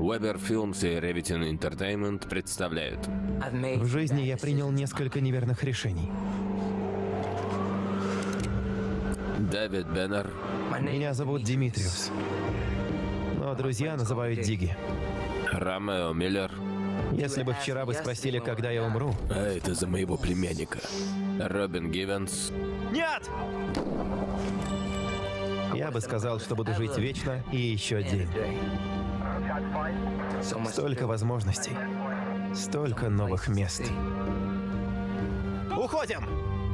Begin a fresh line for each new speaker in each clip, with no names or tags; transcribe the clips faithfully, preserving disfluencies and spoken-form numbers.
Weber Films и Revitin Entertainment представляют.
В жизни я принял несколько неверных решений.
Дэвид Беннер.
Меня зовут Димитриус, но друзья называют Диги.
Ромео Миллер.
Если бы вчера вы спросили, когда я умру...
А это за моего племянника. Робин Гивенс.
Нет! Я бы сказал, что буду жить вечно и еще день. Столько возможностей, столько новых мест. Уходим!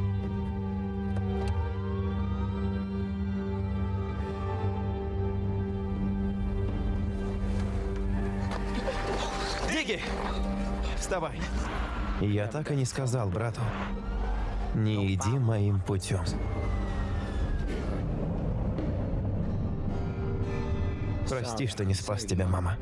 Диги! Вставай! Я так и не сказал брату. Не иди моим путем. Прости, что не спас тебя, мама.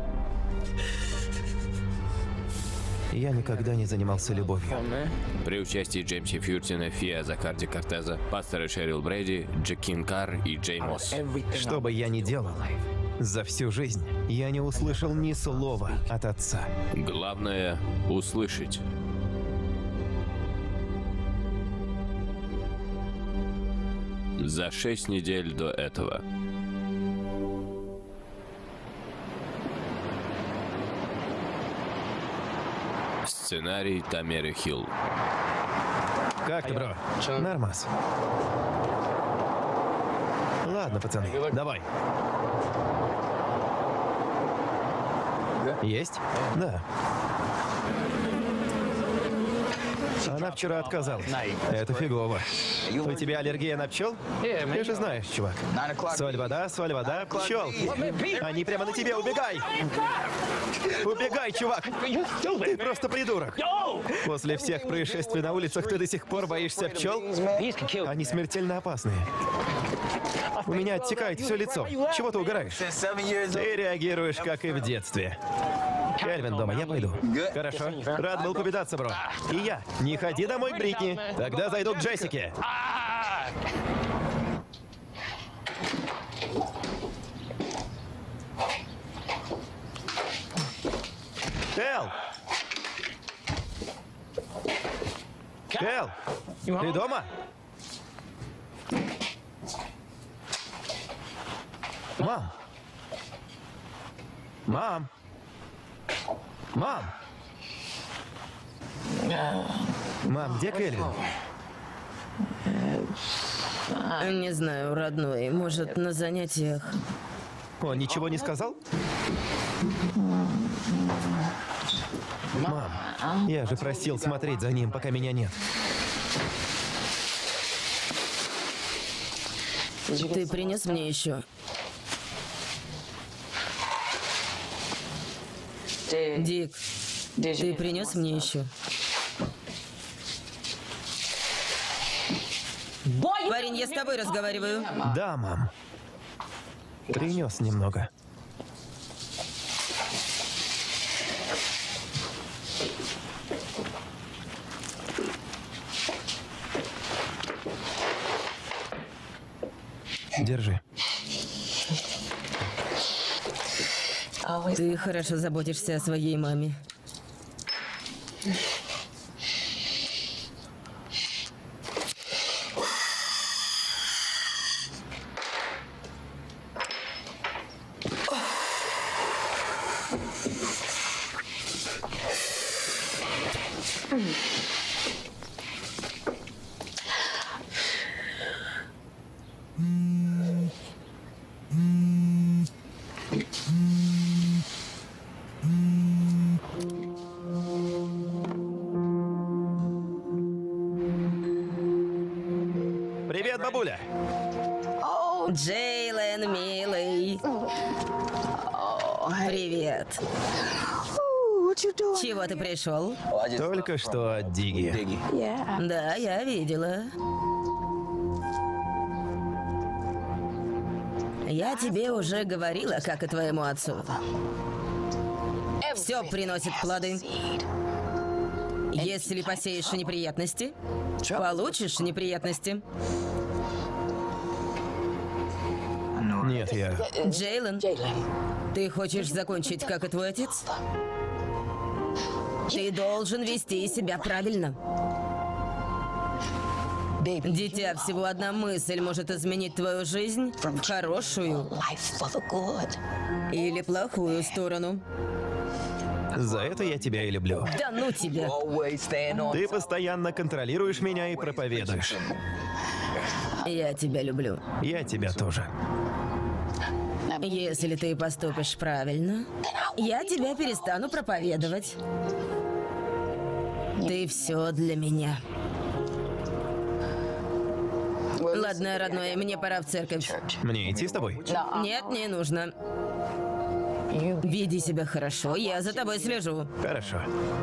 Я никогда не занимался любовью.
При участии Джеймса Фьюртина, Фиа Закарди Кортеза, пастора Шерил Брэди, Джекин Карр и Джей Мосс.
Что бы я ни делал, за всю жизнь я не услышал ни слова от отца.
Главное — услышать. За шесть недель до этого. Сценарий Тамеры Хилл.
Как ты, бро? Нормас. Ладно, пацаны, давай. Есть? Да. Она вчера отказалась. Это фигово. У тебя аллергия на пчел? Ты же знаешь, чувак. Соль, вода, соль, вода, пчелки. Они прямо на тебе, убегай! Убегай, чувак! Ты просто придурок. После всех происшествий на улицах ты до сих пор боишься пчел? Они смертельно опасные. У меня оттекает все лицо. Чего ты угораешь? Ты реагируешь, как и в детстве. Кельвин дома, я пойду. Хорошо. Рад был повидаться, бро. И я. Не ходи домой к Бритни. Тогда зайду к Джессике. Кэл! Кэл! Ты дома? Мам! Мам! Мам! Мам, где Кельвин?
Не знаю, родной. Может, на занятиях.
Он ничего не сказал? Мам, я же просил смотреть за ним, пока меня нет.
Ты принес мне еще? Дик, ты принес мне еще? Парень, я с тобой разговариваю.
Да, мам. Принес немного. Держи.
Ты хорошо заботишься о своей маме.
Привет, бабуля.
Джейлен, милый. Привет. Чего ты пришел?
Только что от Диги.
Да, я видела. Я тебе уже говорила, как и твоему отцу. Все приносит плоды. Если посеешь неприятности, получишь неприятности.
Нет, я...
Джейлен, ты хочешь закончить, как и твой отец? Ты должен вести себя правильно. Дитя, всего одна мысль может изменить твою жизнь в хорошую или плохую сторону.
За это я тебя и люблю.
Да ну тебя.
Ты постоянно контролируешь меня и проповедуешь.
Я тебя люблю.
Я тебя тоже.
Если ты поступишь правильно, я тебя перестану проповедовать. Ты все для меня. Ладно, родной, мне пора в церковь.
Мне идти с тобой?
Нет, не нужно. Веди себя хорошо, я за тобой слежу.
Хорошо.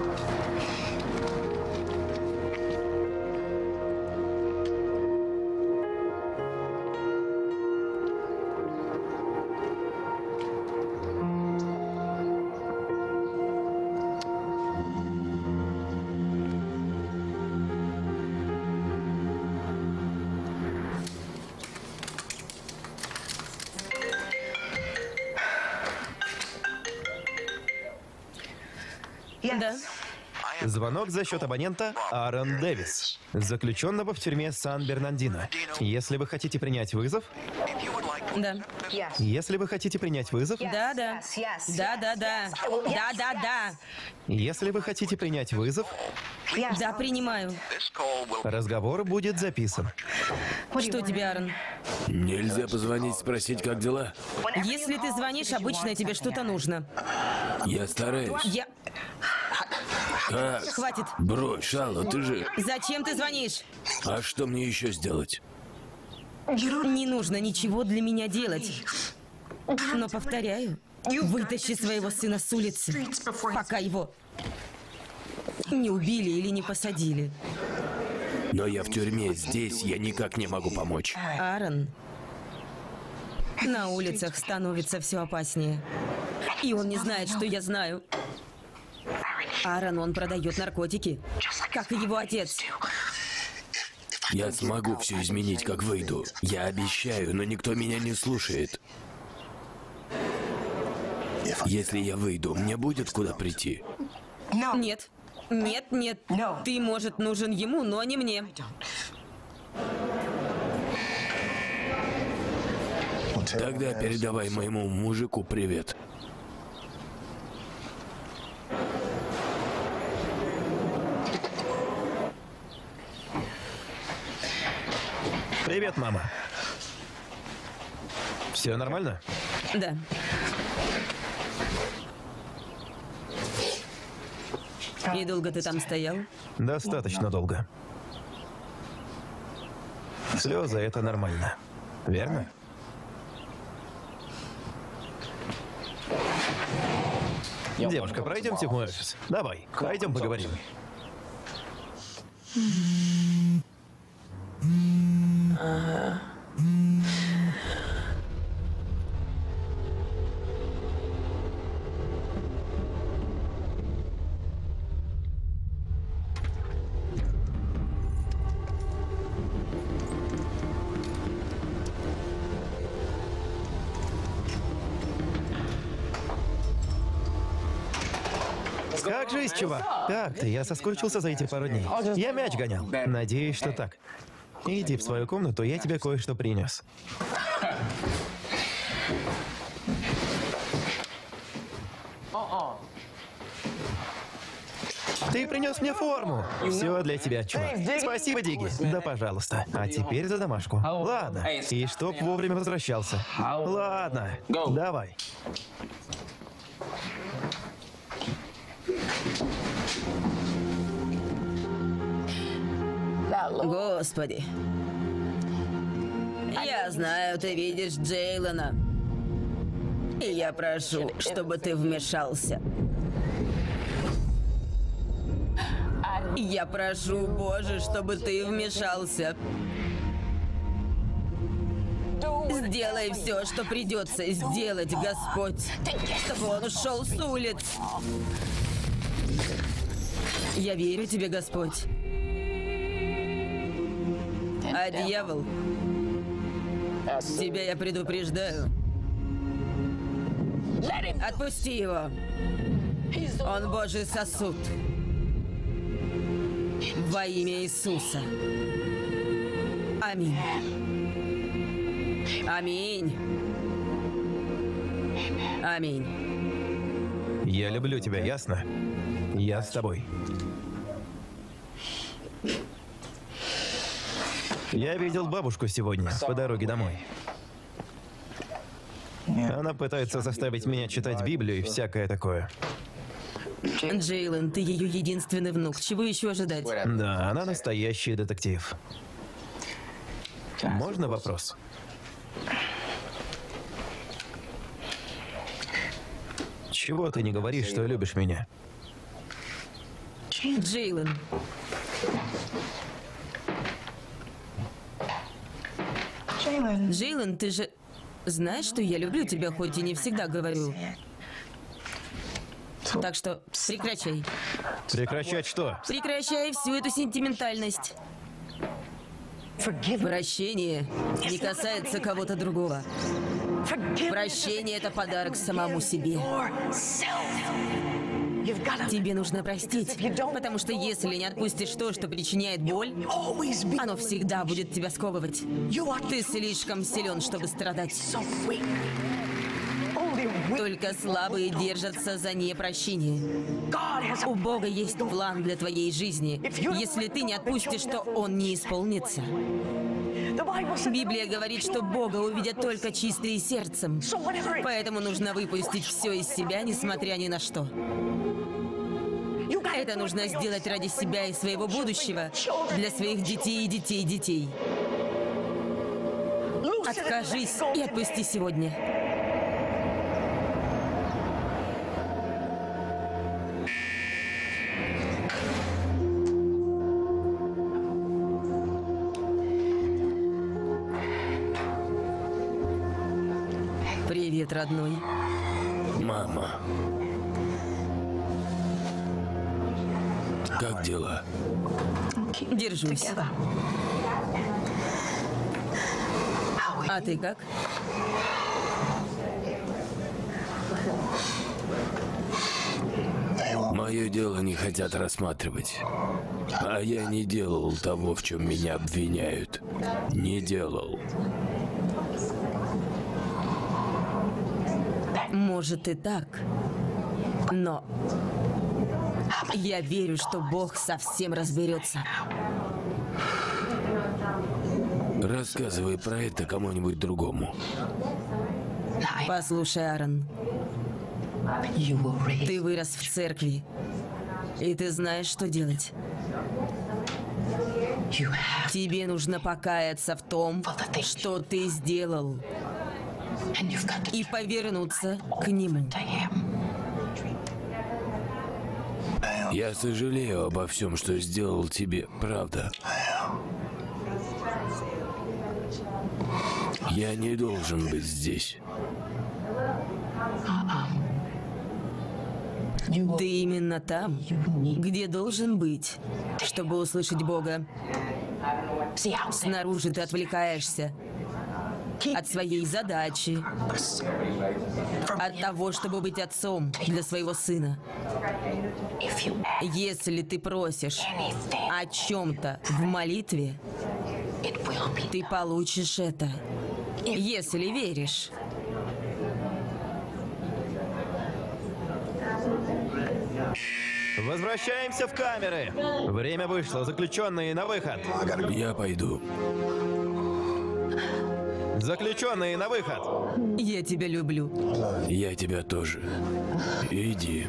Да.
Звонок за счет абонента Аарон Дэвис, заключенного в тюрьме Сан-Бернандино. Если вы хотите принять вызов...
Да.
Если вы хотите принять вызов...
Да, да. Да, да, да. Да, да, да.
Если вы хотите принять вызов...
Да, принимаю.
Разговор будет записан.
Что тебе, Аарон?
Нельзя позвонить, спросить, как дела?
Если ты звонишь, обычно тебе что-то нужно.
Я стараюсь.
Я...
Как?
Хватит.
Брось, Шало, ты же...
Зачем ты звонишь?
А что мне еще сделать?
Не нужно ничего для меня делать. Но повторяю, вытащи своего сына с улицы, пока его не убили или не посадили.
Но я в тюрьме, здесь я никак не могу помочь.
Аарон, на улицах становится все опаснее. И он не знает, что я знаю. Аарон, он продает наркотики, как и его отец.
Я смогу все изменить, как выйду. Я обещаю, но никто меня не слушает. Если я выйду, мне будет куда прийти?
Нет. Нет, нет. Ты, может, нужен ему, но не мне.
Тогда передавай моему мужику привет.
Привет, мама. Все нормально?
Да. И долго ты там стоял?
Достаточно долго. Слезы — это нормально. Верно? Девушка, пройдемте в мой офис. Давай, пойдем поговорим. Как жизнь, чувак? Как ты? Я соскучился за эти пару дней. Я мяч гонял. Надеюсь, что так. Иди в свою комнату, я тебе кое-что принес. Ты принес мне форму. Все для тебя, чувак. Спасибо, Диги. Да, пожалуйста. А теперь за домашку. Ладно. И чтоб вовремя возвращался. Ладно. Давай.
Господи. Я знаю, ты видишь Джейлена. И я прошу, чтобы ты вмешался. Я прошу, Боже, чтобы ты вмешался. Сделай все, что придется сделать, Господь, чтобы он ушел с улиц. Я верю тебе, Господь. А дьявол, тебя я предупреждаю. Отпусти его. Он Божий сосуд. Во имя Иисуса. Аминь. Аминь. Аминь.
Я люблю тебя, ясно? Я с тобой. Я видел бабушку сегодня по дороге домой. Она пытается заставить меня читать Библию и всякое такое.
Джейлен, ты ее единственный внук. Чего еще ожидать?
Да, она настоящий детектив. Можно вопрос? Чего ты не говоришь, что любишь меня?
Джейлен. Джейлен, ты же знаешь, что я люблю тебя, хоть и не всегда говорю. Так что прекращай.
Прекращать что?
Прекращай всю эту сентиментальность. Прощение не касается кого-то другого. Прощение – это подарок самому себе. Тебе нужно простить, потому что если не отпустишь то, что причиняет боль, оно всегда будет тебя сковывать. Ты слишком силен, чтобы страдать. Только слабые держатся за непрощение. У Бога есть план для твоей жизни. Если ты не отпустишь, то он не исполнится. Библия говорит, что Бога увидят только чистые сердцем. Поэтому нужно выпустить все из себя, несмотря ни на что. Это нужно сделать ради себя и своего будущего, для своих детей и детей детей. Откажись и отпусти сегодня. Привет, родной.
Мама. Как дела?
Держусь. А ты как?
Мое дело не хотят рассматривать. А я не делал того, в чем меня обвиняют. Не делал.
Может и так, но я верю, что Бог совсем разберется.
Рассказывай про это кому-нибудь другому.
Послушай, Аарон, ты вырос в церкви, и ты знаешь, что делать. Тебе нужно покаяться в том, что ты сделал, и повернуться к Нему.
Я сожалею обо всем, что сделал тебе, правда. Я не должен быть здесь.
Ты именно там, где должен быть, чтобы услышать Бога. Снаружи ты отвлекаешься от своей задачи, от того, чтобы быть отцом для своего сына. Если ты просишь о чем-то в молитве, ты получишь это, если веришь.
Возвращаемся в камеры. Время вышло. Заключенные на выход.
Я пойду.
Заключенные на выход.
Я тебя люблю.
Я тебя тоже. Иди.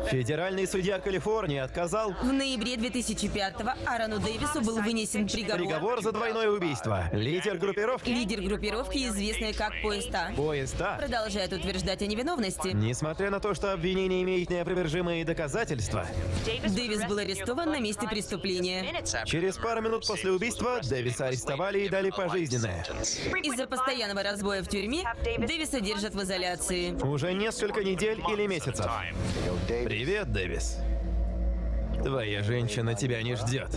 Федеральный судья Калифорнии отказал.
В ноябре две тысячи пятого Аарону Дэвису был вынесен приговор.
Приговор за двойное убийство. Лидер группировки.
Лидер группировки, известный как Поезд А,
Поезд А
продолжает утверждать о невиновности.
Несмотря на то, что обвинение имеет неопровержимые доказательства.
Дэвис был арестован на месте преступления.
Через пару минут после убийства Дэвиса арестовали и дали пожизненное.
Из-за постоянного разбоя в тюрьме Дэвиса держат в изоляции.
Уже несколько недель или месяцев. Привет, Дэвис. Твоя женщина тебя не ждет.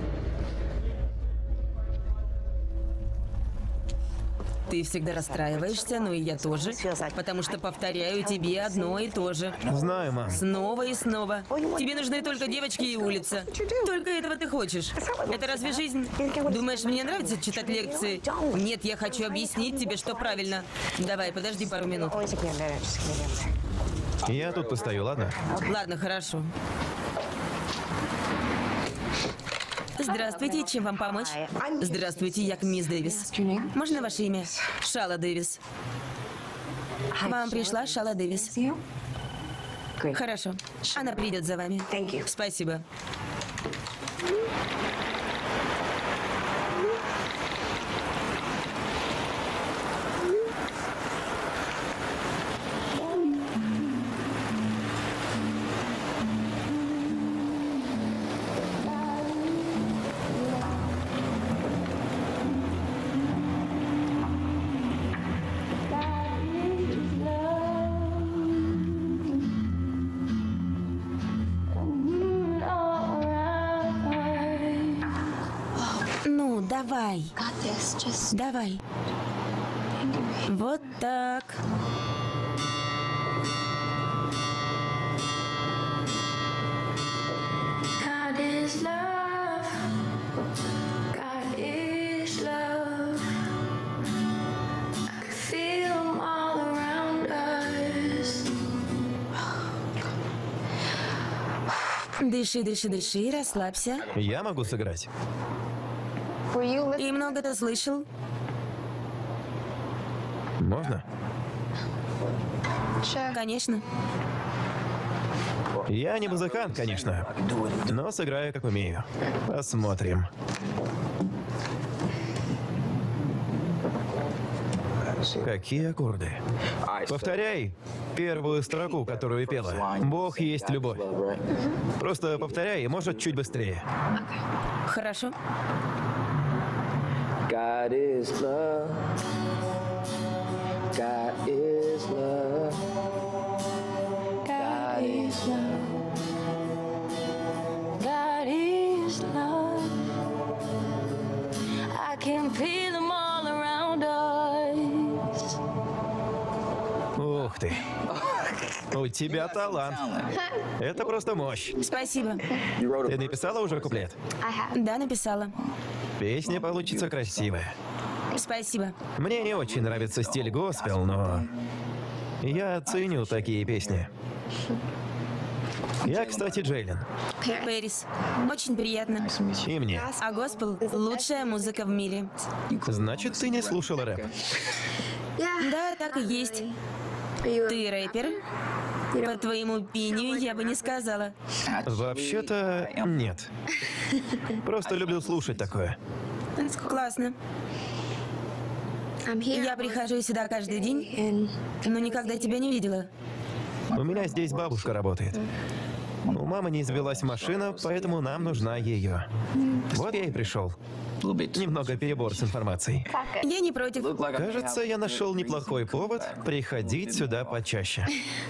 Ты всегда расстраиваешься, ну и я тоже, потому что повторяю тебе одно и то же.
Знаю, мам.
Снова и снова. Тебе нужны только девочки и улица. Только этого ты хочешь. Это разве жизнь? Думаешь, мне нравится читать лекции? Нет, я хочу объяснить тебе, что правильно. Давай, подожди пару минут.
Я тут постою, ладно?
Ладно, хорошо. Здравствуйте, чем вам помочь? Здравствуйте, я мисс Дэвис. Можно ваше имя? Шала Дэвис. Вам пришла Шала Дэвис. Хорошо. Она придет за вами. Спасибо. Ну, давай. Давай. Вот так.
God is love. God is love. I can feel them all around us.
Дыши, дыши, дыши, расслабься.
Я могу сыграть.
И много ты слышал?
Можно?
Конечно.
Я не музыкант, конечно, но сыграю, как умею. Посмотрим. Какие аккорды? Повторяй первую строку, которую пела. Бог есть любовь. Просто повторяй, и может чуть быстрее.
Хорошо.
God is love. God is love.
God is love. God is love. I can feel them all around us.
Ух ты. У тебя талант. Это просто мощь.
Спасибо.
Ты написала уже куплет?
Да, написала.
Песня получится красивая.
Спасибо.
Мне не очень нравится стиль госпел, но я ценю такие песни. Я, кстати, Джейлен.
Пэрис. Очень приятно.
И мне.
А госпел – лучшая музыка в мире.
Значит, ты не слушала рэп?
Да, так и есть. Ты рэпер? По твоему пению я бы не сказала.
Вообще-то нет. Просто люблю слушать такое.
Классно. Я прихожу сюда каждый день, но никогда тебя не видела.
У меня здесь бабушка работает. У мамы не завелась машина, поэтому нам нужна ее. Вот я и пришел. Немного перебор с информацией.
Я не против.
Кажется, я нашел неплохой повод приходить сюда почаще.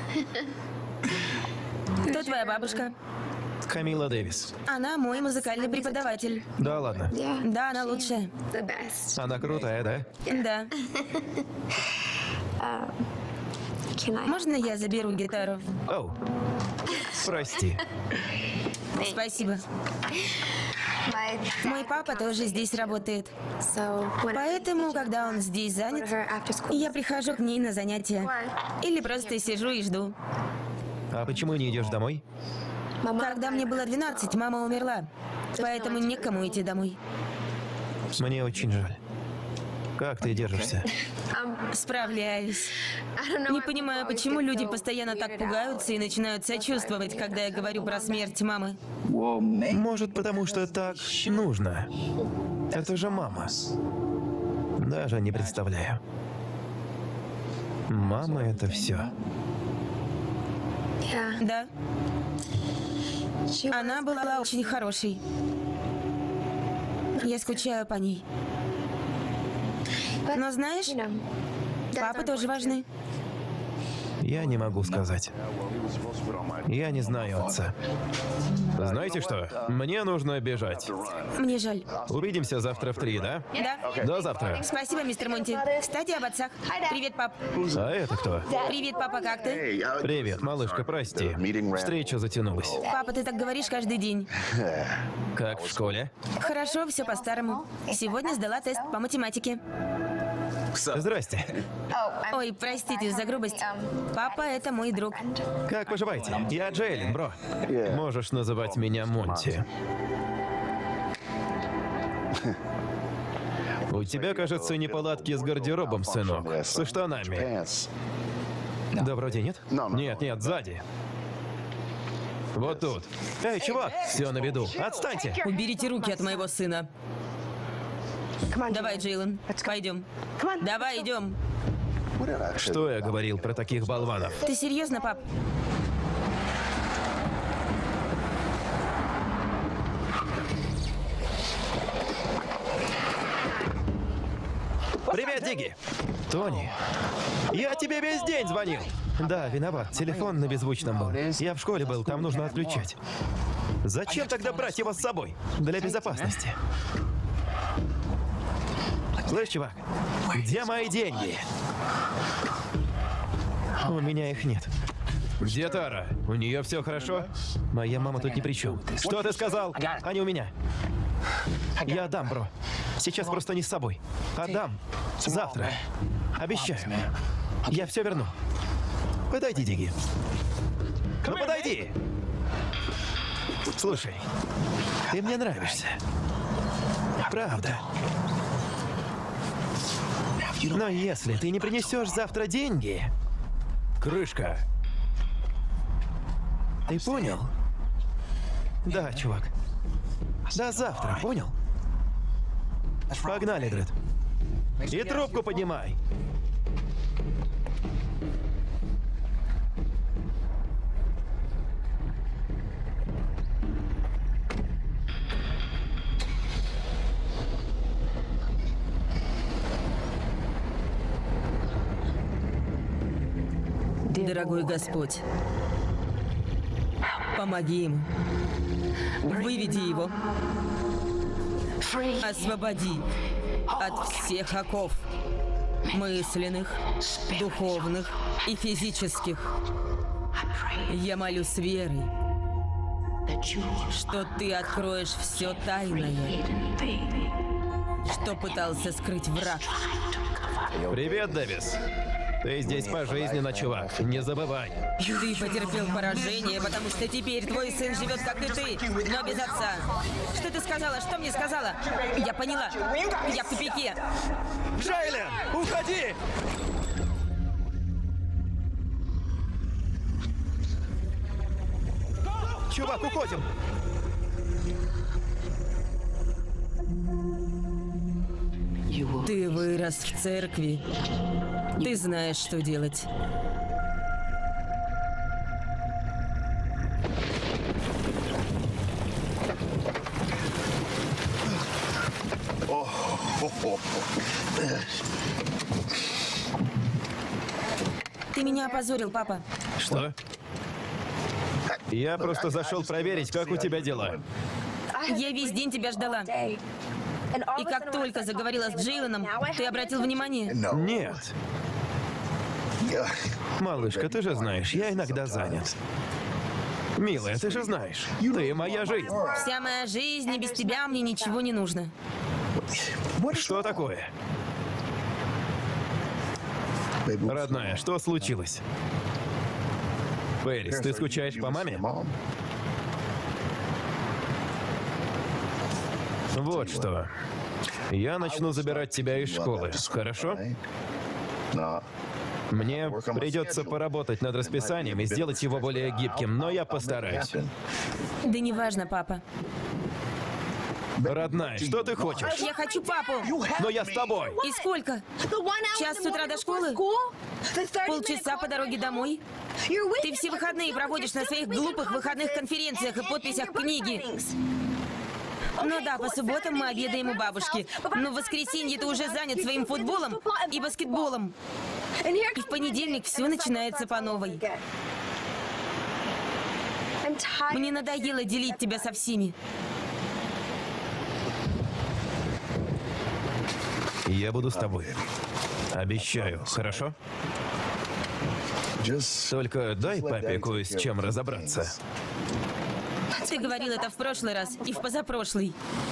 Кто твоя бабушка?
Камила Дэвис.
Она мой музыкальный преподаватель.
Да ладно.
Да, она лучшая.
Она крутая, да?
Да. Можно я заберу гитару?
Оу. Прости.
Спасибо. Мой папа тоже здесь работает. Поэтому, когда он здесь занят, я прихожу к ней на занятия. Или просто сижу и жду.
А почему не идешь домой?
Когда мне было двенадцать, мама умерла. Поэтому некому идти домой.
Мне очень жаль. Как ты держишься?
Справляюсь. Не понимаю, почему люди постоянно так пугаются и начинают сочувствовать, когда я говорю про смерть мамы.
Может, потому что так нужно. Это же мама. Даже не представляю. Мама — это все.
Да. Она была очень хорошей. Я скучаю по ней. Но знаешь, папы тоже важны.
Я не могу сказать. Я не знаю отца. Знаете что? Мне нужно бежать.
Мне жаль.
Увидимся завтра в три, да?
Да.
До завтра.
Спасибо, мистер Монти. Кстати, об отцах. Привет, пап.
А это кто?
Привет, папа, как ты?
Привет, малышка, прости. Встреча затянулась.
Папа, ты так говоришь каждый день.
Как в школе?
Хорошо, все по-старому. Сегодня сдала тест по математике.
Здрасте.
Ой, простите за грубость. Папа — это мой друг.
Как поживаете? Я Джейлин, бро. Можешь называть меня Монти. У тебя, кажется, неполадки с гардеробом, сынок. Со штанами. Да, вроде нет? Нет, нет, сзади. Вот тут. Эй, чувак, все на виду. Отстаньте.
Уберите руки от моего сына. Давай, Джейлен, пойдем. Давай, идем.
Что я говорил про таких болванов?
Ты серьезно, пап?
Привет, Диги. Тони, я тебе весь день звонил. Да, виноват. Телефон на беззвучном был. Я в школе был, там нужно отключать. Зачем тогда брать его с собой? Для безопасности. Слышь, чувак, где мои деньги? У меня их нет. Где Тара? У нее все хорошо? Моя мама тут ни при чем. Что ты сказал? Они у меня. Я отдам, бро. Сейчас просто не с собой. Отдам. Завтра. Обещаю. Я все верну. Подойди, Диги. Ну подойди. Слушай, ты мне нравишься. Правда. Но если ты не принесешь завтра деньги... Крышка. Ты понял? Да, чувак. До завтра, понял? Погнали, Дред. И трубку поднимай.
Дорогой Господь, помоги ему. Выведи его. Освободи от всех оков. Мысленных, духовных и физических. Я молюсь верой, что ты откроешь все тайное, что пытался скрыть враг.
Привет, Дэвис. Ты здесь пожизненно, чувак. Не забывай.
Ты потерпел поражение, потому что теперь твой сын живет, как и ты, но без отца. Что ты сказала? Что мне сказала? Я поняла. Я в тупике.
Джейлен, уходи! Чувак, уходим!
Ты вырос в церкви. Ты знаешь, что делать. Ты меня опозорил, папа.
Что? Я просто зашел проверить, как у тебя дела.
Я весь день тебя ждала. И как только заговорила с Джейленом, ты обратил внимание?
Нет. Малышка, ты же знаешь, я иногда занят. Милая, ты же знаешь, ты моя жизнь.
Вся моя жизнь, и без тебя мне ничего не нужно.
Что такое? Родная, что случилось? Пэрис, ты скучаешь по маме? Вот что. Я начну забирать тебя из школы, хорошо? Мне придется поработать над расписанием и сделать его более гибким, но я постараюсь.
Да неважно, папа.
Родная, что ты хочешь?
Я хочу папу.
Но я с тобой.
И сколько? Час с утра до школы? Полчаса по дороге домой? Ты все выходные проводишь на своих глупых выходных конференциях и подписях книги. Ну да, по субботам мы обедаем у бабушки. Но в воскресенье ты уже занят своим футболом и баскетболом. И в понедельник все начинается по новой. Мне надоело делить тебя со всеми.
Я буду с тобой. Обещаю, хорошо? Только дай папе кое с чем разобраться.
Ты говорил это в прошлый раз и в позапрошлый.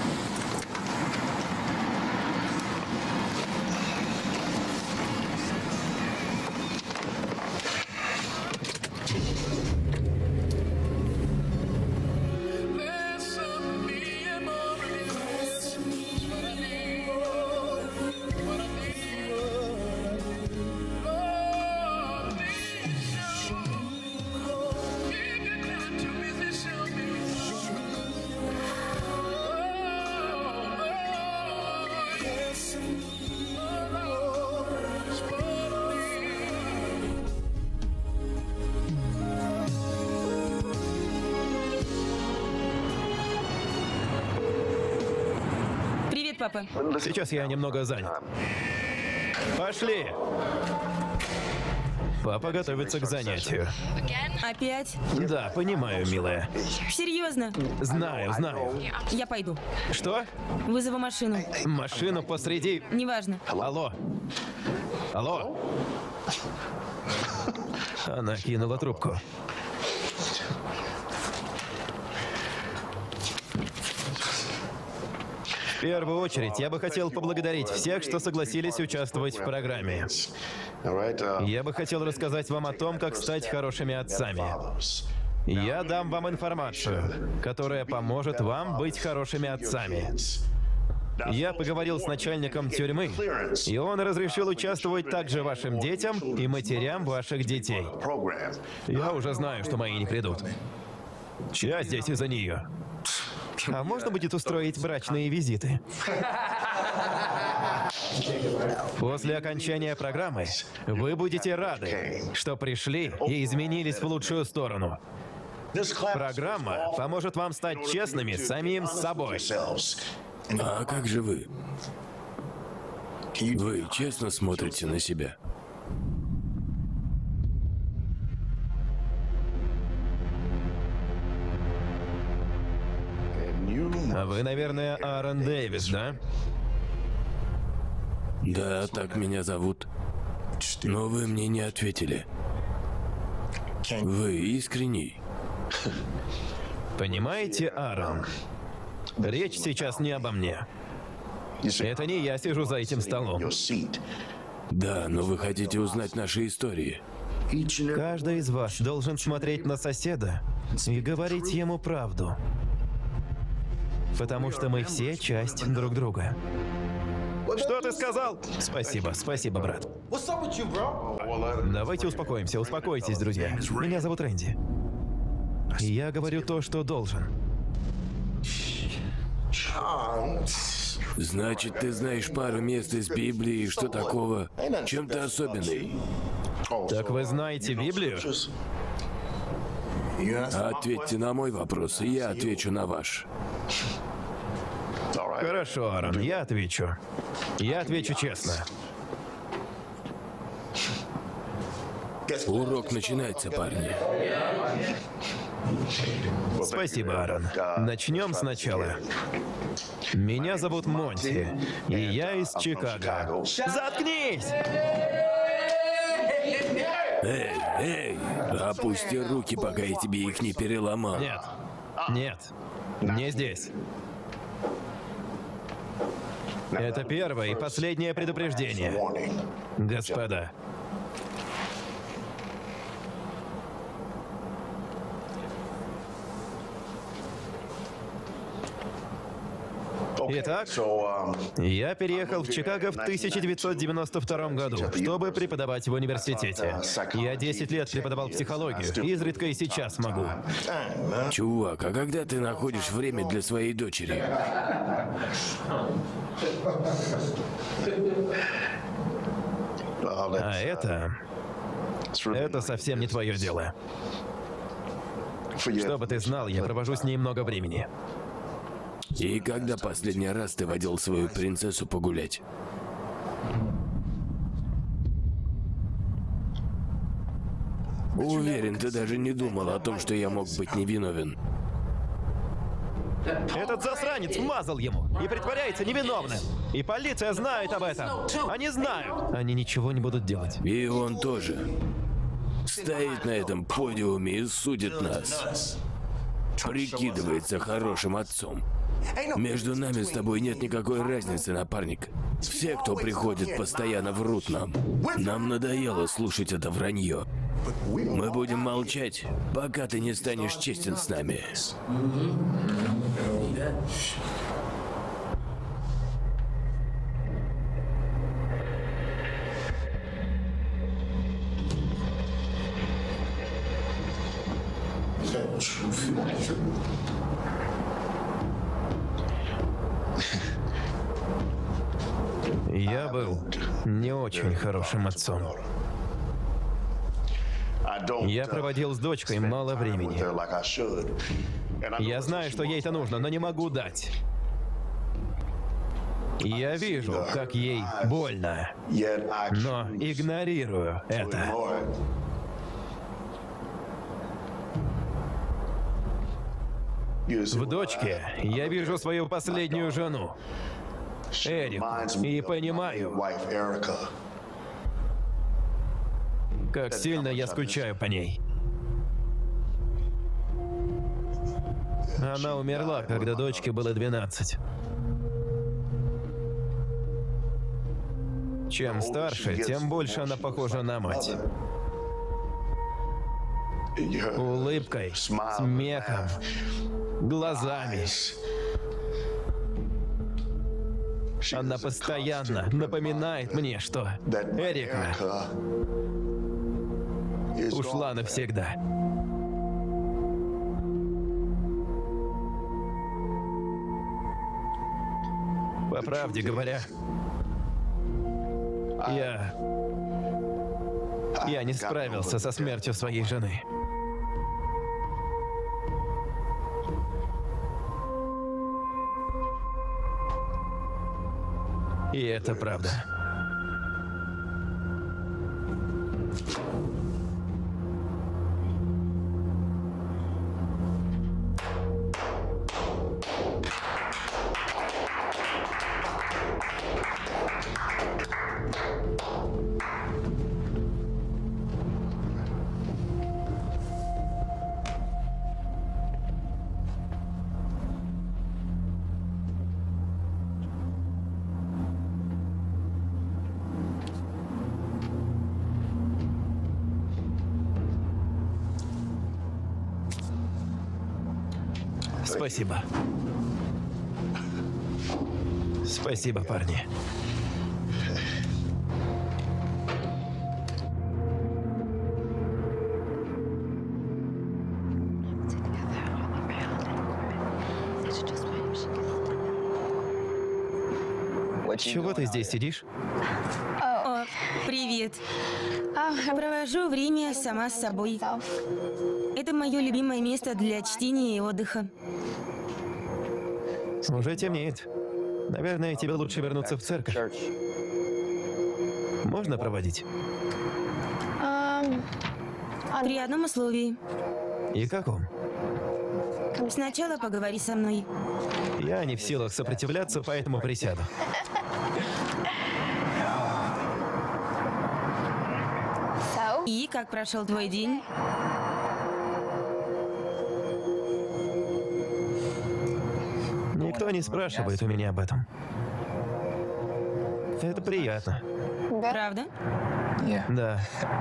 Папа.
Сейчас я немного занят. Пошли! Папа готовится к занятию.
Опять?
Да, понимаю, милая.
Серьезно?
Знаю, знаю.
Я пойду.
Что?
Вызову машину.
Машину посреди...
Неважно.
Алло. Алло. Она кинула трубку. В первую очередь, я бы хотел поблагодарить всех, что согласились участвовать в программе. Я бы хотел рассказать вам о том, как стать хорошими отцами. Я дам вам информацию, которая поможет вам быть хорошими отцами. Я поговорил с начальником тюрьмы, и он разрешил участвовать также вашим детям и матерям ваших детей. Я уже знаю, что мои не придут. Я здесь из-за нее. А можно будет устроить брачные визиты? После окончания программы вы будете рады, что пришли и изменились в лучшую сторону. Программа поможет вам стать честными с самим собой.
А как же вы? Вы честно смотрите на себя?
А вы, наверное, Аарон Дэвис, да?
Да, так меня зовут. Но вы мне не ответили. Вы искренний.
Понимаете, Аарон? Речь сейчас не обо мне. Это не я сижу за этим столом.
Да, но вы хотите узнать наши истории.
Каждый из вас должен смотреть на соседа и говорить ему правду. Потому что мы все часть друг друга. Что ты сказал? Спасибо, спасибо, брат. Давайте успокоимся, успокойтесь, друзья. Меня зовут Рэнди. И я говорю то, что должен.
Значит, ты знаешь пару мест из Библии, что такого? Чем ты особенный?
Так вы знаете Библию?
Ответьте на мой вопрос, и я отвечу на ваш.
Хорошо, Аарон, я отвечу. Я отвечу честно.
Урок начинается, парни.
Спасибо, Аарон. Начнем сначала. Меня зовут Монти, и я из Чикаго. Заткнись!
Эй, эй, опусти руки, пока я тебе их не переломал.
Нет, нет, не здесь. Это первое и последнее предупреждение. Господа. Итак, я переехал в Чикаго в тысяча девятьсот девяносто втором году, чтобы преподавать в университете. Я десять лет преподавал психологию, изредка и сейчас могу.
Чувак, а когда ты находишь время для своей дочери?
А это... Это совсем не твое дело. Чтобы ты знал, я провожу с ней много времени.
И когда последний раз ты водил свою принцессу погулять? Уверен, ты даже не думал о том, что я мог быть невиновен.
Этот засранец вмазал ему и притворяется невиновным. И полиция знает об этом. Они знают. Они ничего не будут делать.
И он тоже. Стоит на этом подиуме и судит нас. Прикидывается хорошим отцом. Между нами с тобой нет никакой разницы, напарник. Все, кто приходит, постоянно врут нам. Нам надоело слушать это вранье. Мы будем молчать, пока ты не станешь честен с нами.
Я был не очень хорошим отцом. Я проводил с дочкой мало времени. Я знаю, что ей это нужно, но не могу дать. Я вижу, как ей больно, но игнорирую это. В дочке я вижу свою последнюю жену, Эрику, и понимаю, как сильно я скучаю по ней. Она умерла, когда дочке было двенадцать. Чем старше, тем больше она похожа на мать. Улыбкой, смехом, глазами. Она постоянно напоминает мне, что Эрика ушла навсегда. По правде говоря, я... Я не справился со смертью своей жены. И это правда. Спасибо. Спасибо, парни. Чего ты здесь сидишь?
О, привет. Провожу время сама с собой. Это мое любимое место для чтения и отдыха.
Уже темнеет. Наверное, тебе лучше вернуться в церковь. Можно проводить?
При одном условии.
И каком?
Сначала поговори со мной.
Я не в силах сопротивляться, поэтому присяду.
И как прошел твой день?
Никто не спрашивает у меня об этом. Это приятно.
Правда?
Да.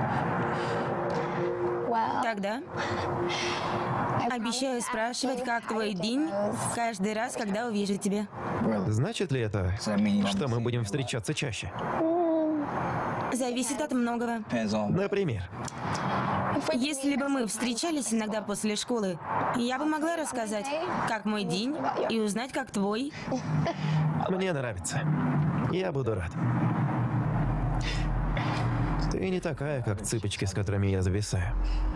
Тогда обещаю спрашивать, как твой день, каждый раз, когда увижу тебя.
Значит ли это, что мы будем встречаться чаще?
Зависит от многого.
Например?
Если бы мы встречались иногда после школы, я бы могла рассказать, как мой день, и узнать, как твой.
Мне нравится. Я буду рад. Ты не такая, как цыпочки, с которыми я зависаю.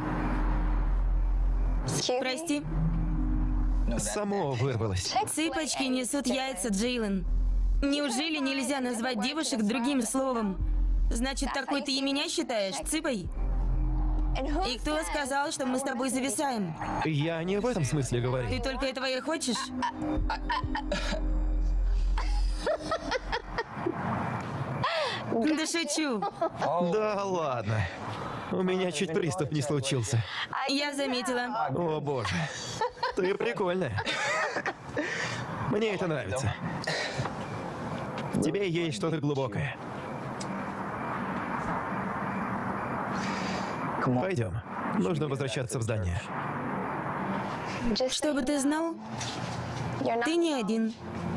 Прости.
Само вырвалось.
Цыпочки несут яйца, Джейлен. Неужели нельзя назвать девушек другим словом? Значит, такой ты и меня считаешь, цыпой? И кто сказал, что мы с тобой зависаем?
Я не в этом смысле говорю.
Ты только этого и хочешь? Да шучу.
Да ладно. У меня чуть приступ не случился.
Я заметила.
О боже. Ты прикольная. Мне это нравится. В тебе есть что-то глубокое. Пойдем. Нужно возвращаться в здание.
Чтобы ты знал, ты не один.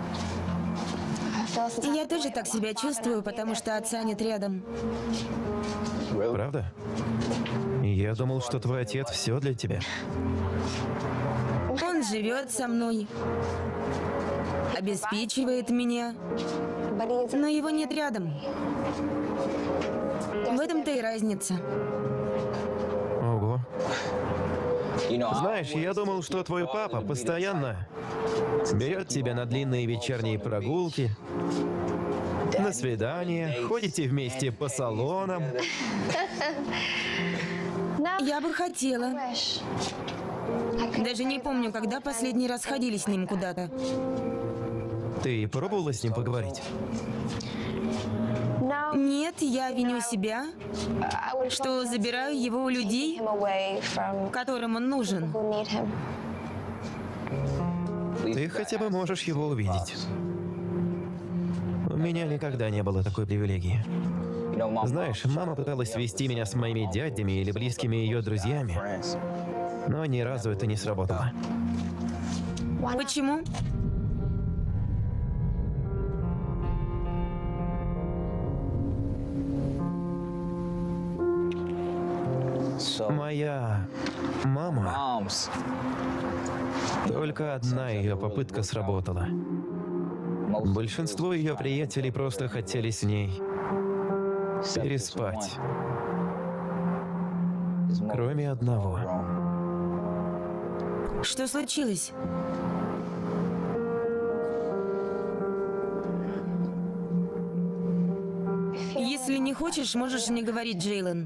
Я тоже так себя чувствую, потому что отца нет рядом.
Правда? Я думал, что твой отец все для тебя.
Он живет со мной, обеспечивает меня, но его нет рядом. В этом-то и разница.
Ого. Знаешь, я думал, что твой папа постоянно берет тебя на длинные вечерние прогулки, на свидания, ходите вместе по салонам.
Я бы хотела. Даже не помню, когда последний раз ходили с ним куда-то.
Ты пробовала с ним поговорить?
Нет, я виню себя, что забираю его у людей, которым он нужен.
Ты хотя бы можешь его увидеть. У меня никогда не было такой привилегии. Знаешь, мама пыталась свести меня с моими дядями или близкими ее друзьями, но ни разу это не сработало.
Почему?
Моя мама... Только одна ее попытка сработала. Большинство ее приятелей просто хотели с ней переспать. Кроме одного.
Что случилось? Если не хочешь, можешь не говорить, Джейлен.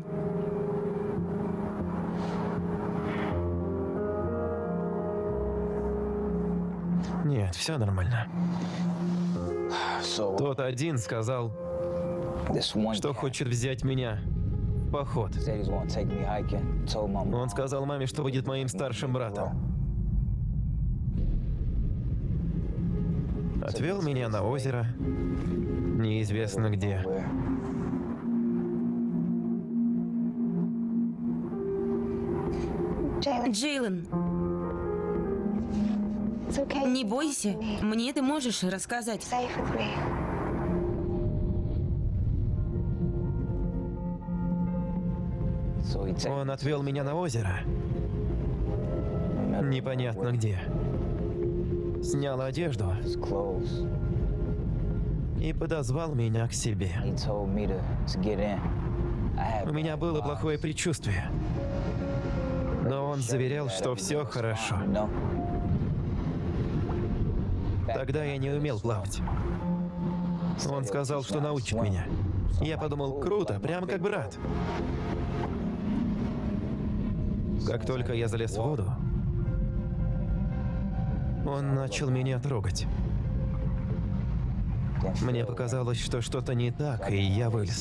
Нет, все нормально. Тот один сказал, что хочет взять меня в поход. Он сказал маме, что будет моим старшим братом. Отвел меня на озеро, неизвестно где.
Джейлен, не бойся, мне ты можешь рассказать.
Он отвел меня на озеро. Непонятно где. Снял одежду и подозвал меня к себе. У меня было плохое предчувствие. Но он заверял, что все хорошо. Тогда я не умел плавать. Он сказал, что научит меня. Я подумал, круто, прямо как брат. Как только я залез в воду, он начал меня трогать. Мне показалось, что что-то не так, и я вылез.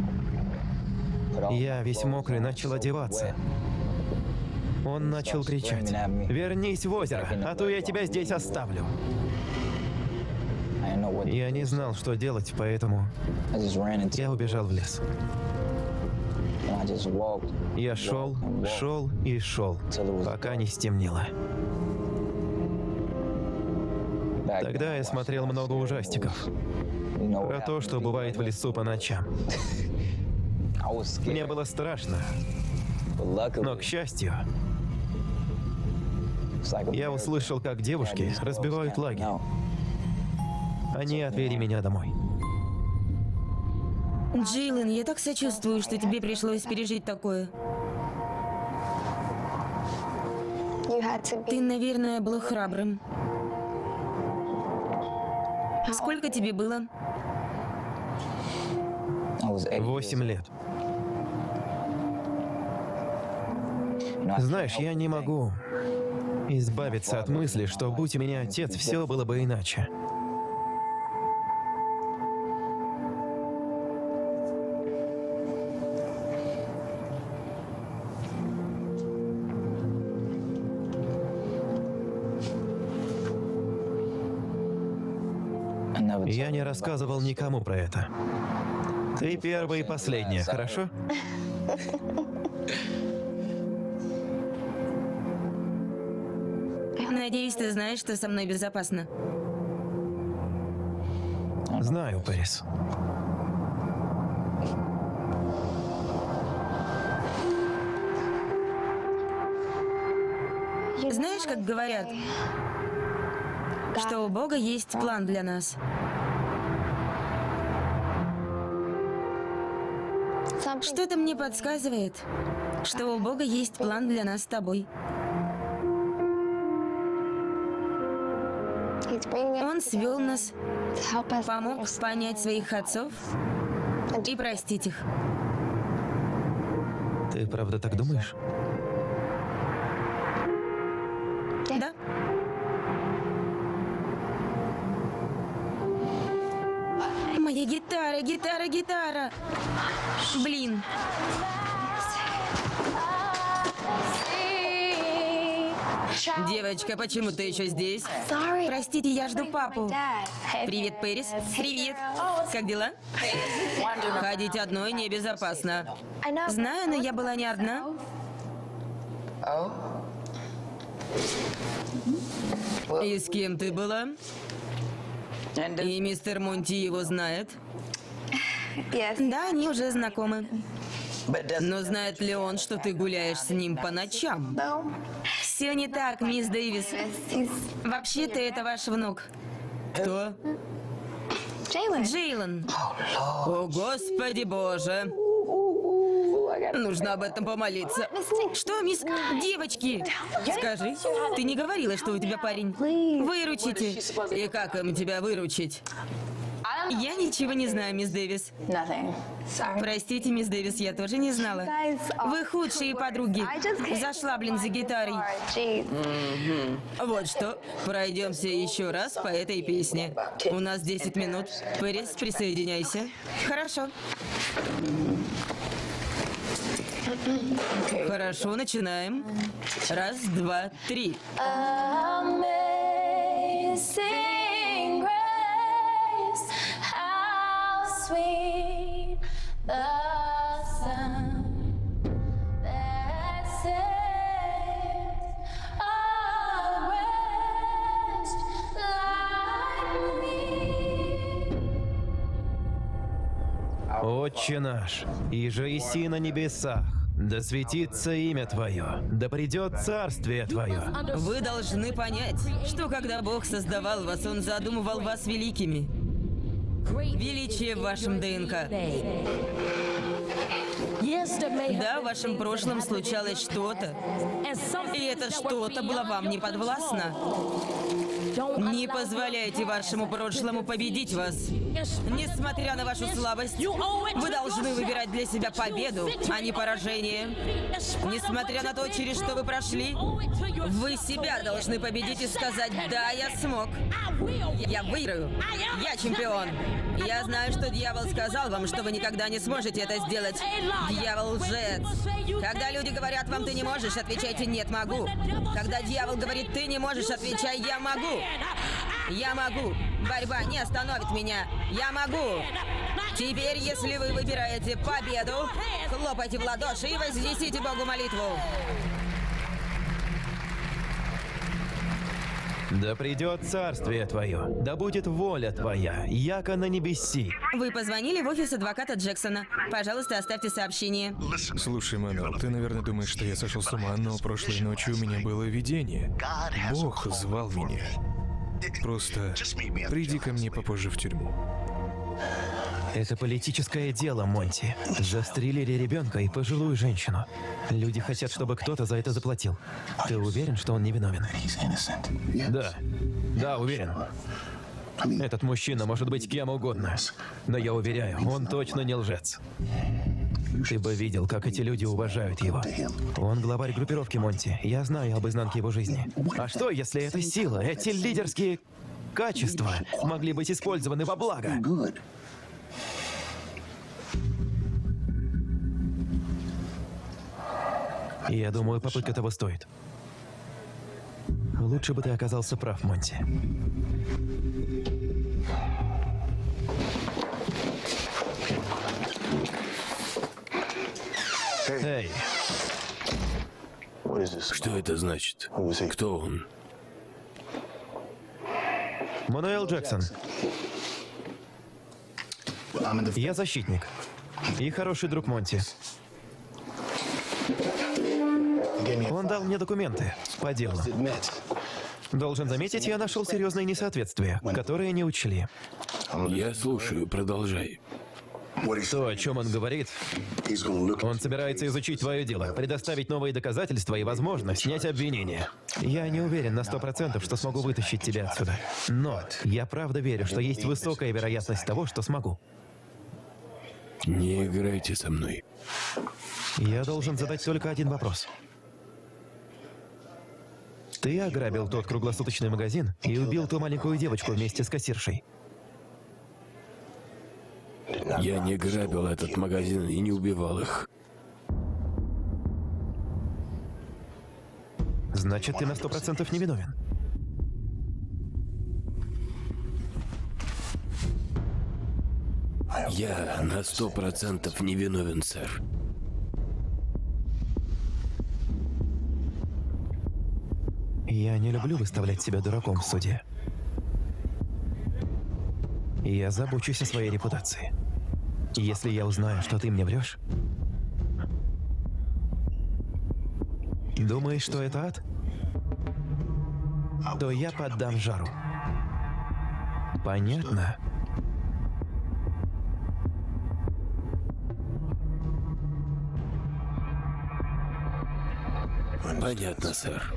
Я весь мокрый начал одеваться. Он начал кричать: «Вернись в озеро, а то я тебя здесь оставлю». Я не знал, что делать, поэтому я убежал в лес. Я шел, шел и шел, пока не стемнело. Тогда я смотрел много ужастиков. Про то, что бывает в лесу по ночам. Мне было страшно. Но, к счастью, я услышал, как девушки разбивают лагерь. Они отвели меня домой.
Джейлен, я так сочувствую, что тебе пришлось пережить такое. Ты, наверное, был храбрым. Сколько тебе было?
Восемь лет. Знаешь, я не могу избавиться от мысли, что будь у меня отец, все было бы иначе. Я не рассказывал никому про это. Ты первая и последняя, хорошо?
Надеюсь, ты знаешь, что со мной безопасно.
Знаю, Пэрис.
Знаешь, как говорят, что у Бога есть план для нас. Что-то мне подсказывает, что у Бога есть план для нас с тобой. Он свел нас, помог понять своих отцов и простить их.
Ты правда так думаешь?
Да. Моя гитара, гитара, гитара. Блин. Девочка, почему ты еще здесь? Простите, я жду папу. Привет, Пэрис. Привет. Как дела? Ходить одной небезопасно. Знаю, но я была не одна. И с кем ты была? И мистер Монти его знает? Да, они уже знакомы. Но знает ли он, что ты гуляешь с ним по ночам? Все не так, мисс Дэвис. Вообще-то это ваш внук. Кто? Джейлен. О, Господи Боже. Нужно об этом помолиться. Что, мисс... Девочки, скажи, ты не говорила, что у тебя парень? Выручите. И как им тебя выручить? Я ничего не знаю, мисс Дэвис. Простите, мисс Дэвис, я тоже не знала. Вы худшие подруги. Зашла, блин, за гитарой. Вот что, пройдемся еще раз по этой песне. У нас десять минут. Пэрис, присоединяйся. Хорошо. Хорошо, начинаем. Раз, два, три.
Отче наш, иже еси на небесах, да светится имя Твое, да придет царствие Твое.
Вы должны понять, что когда Бог создавал вас, Он задумывал вас великими. Величие в вашем ДНК. Да, в вашем прошлом случалось что-то, и это что-то было вам не подвластно. Не позволяйте вашему прошлому победить вас. Несмотря на вашу слабость, вы должны выбирать для себя победу, а не поражение. Несмотря на то, через что вы прошли, вы себя должны победить и сказать: «Да, я смог. Я выиграю. Я чемпион». Я знаю, что дьявол сказал вам, что вы никогда не сможете это сделать. Дьявол лжец. Когда люди говорят вам: «Ты не можешь», отвечайте: «Нет, могу». Когда дьявол говорит: «Ты не можешь», отвечай: «Я могу». Я могу. Борьба не остановит меня. Я могу. Теперь, если вы выбираете победу, хлопайте в ладоши и вознесите Богу молитву.
Да придет царствие твое, да будет воля твоя, яко на небеси.
Вы позвонили в офис адвоката Джексона. Пожалуйста, оставьте сообщение.
Слушай, Мануэл, ты, наверное, думаешь, что я сошел с ума, но прошлой ночью у меня было видение. Бог звал меня. Просто приди ко мне попозже в тюрьму.
Это политическое дело, Монти. Застрелили ребенка и пожилую женщину. Люди хотят, чтобы кто-то за это заплатил. Ты уверен, что он невиновен? Да. Да, уверен. Этот мужчина может быть кем угодно. Но я уверяю, он точно не лжец. Ты бы видел, как эти люди уважают его. Он главарь группировки, Монти. Я знаю об изнанке его жизни. А что, если эта сила, эти лидерские качества могли быть использованы во благо? Я думаю, попытка того стоит. Лучше бы ты оказался прав, Монти. Эй.
Что это значит? Кто он?
Мануэл Джексон. Я защитник. И хороший друг Монти. Он дал мне документы по делу. Должен заметить, я нашел серьезные несоответствия, которые не учли.
Я слушаю, продолжай.
То, о чем он говорит, он собирается изучить твое дело, предоставить новые доказательства и, возможно, снять обвинение. Я не уверен на сто процентов, что смогу вытащить тебя отсюда. Но я правда верю, что есть высокая вероятность того, что смогу.
Не играйте со мной.
Я должен задать только один вопрос. Ты ограбил тот круглосуточный магазин и убил ту маленькую девочку вместе с кассиршей.
Я не грабил этот магазин и не убивал их.
Значит, ты на сто процентов невиновен.
Я на сто процентов невиновен, сэр.
Я не люблю выставлять себя дураком в суде. Я забочусь о своей репутации. Если я узнаю, что ты мне врешь, думаешь, что это ад? То я поддам жару. Понятно?
Понятно, сэр.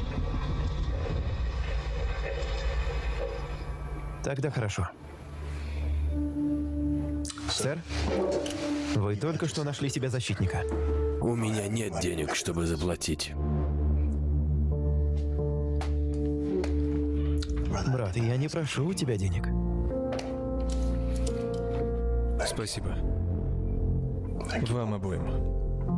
Тогда хорошо. Сэр, вы только что нашли себе защитника.
У меня нет денег, чтобы заплатить.
Брат, я не прошу у тебя денег.
Спасибо. Вам обоим.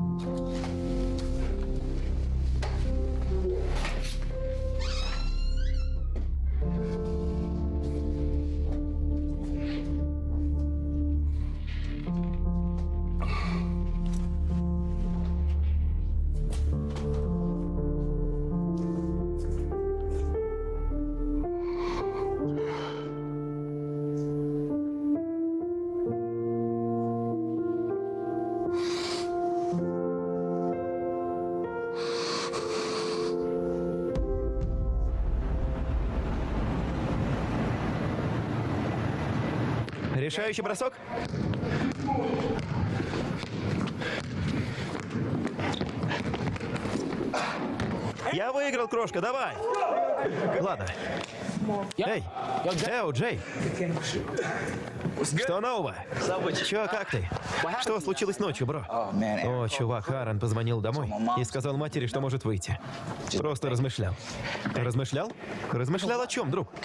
Решающий бросок? Я выиграл, крошка, давай! Ладно. Эй, Эу, Джей. Что нового? Чё, как ты? Что случилось ночью, бро? О, чувак, Аарон позвонил домой и сказал матери, что может выйти. Просто размышлял. Размышлял? Размышлял о чем, друг?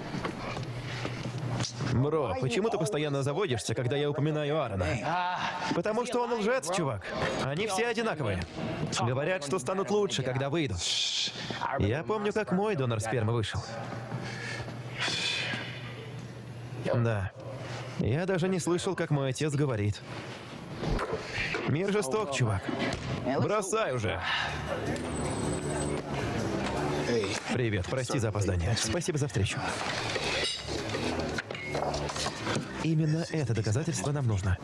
Бро, почему ты постоянно заводишься, когда я упоминаю Аарона? Потому что он лжец, чувак. Они все одинаковые. Говорят, что станут лучше, когда выйдут. Я помню, как мой донор спермы вышел. Да. Я даже не слышал, как мой отец говорит. Мир жесток, чувак. Бросай уже. Привет, прости за опоздание. Спасибо за встречу. Именно это доказательство нам нужно.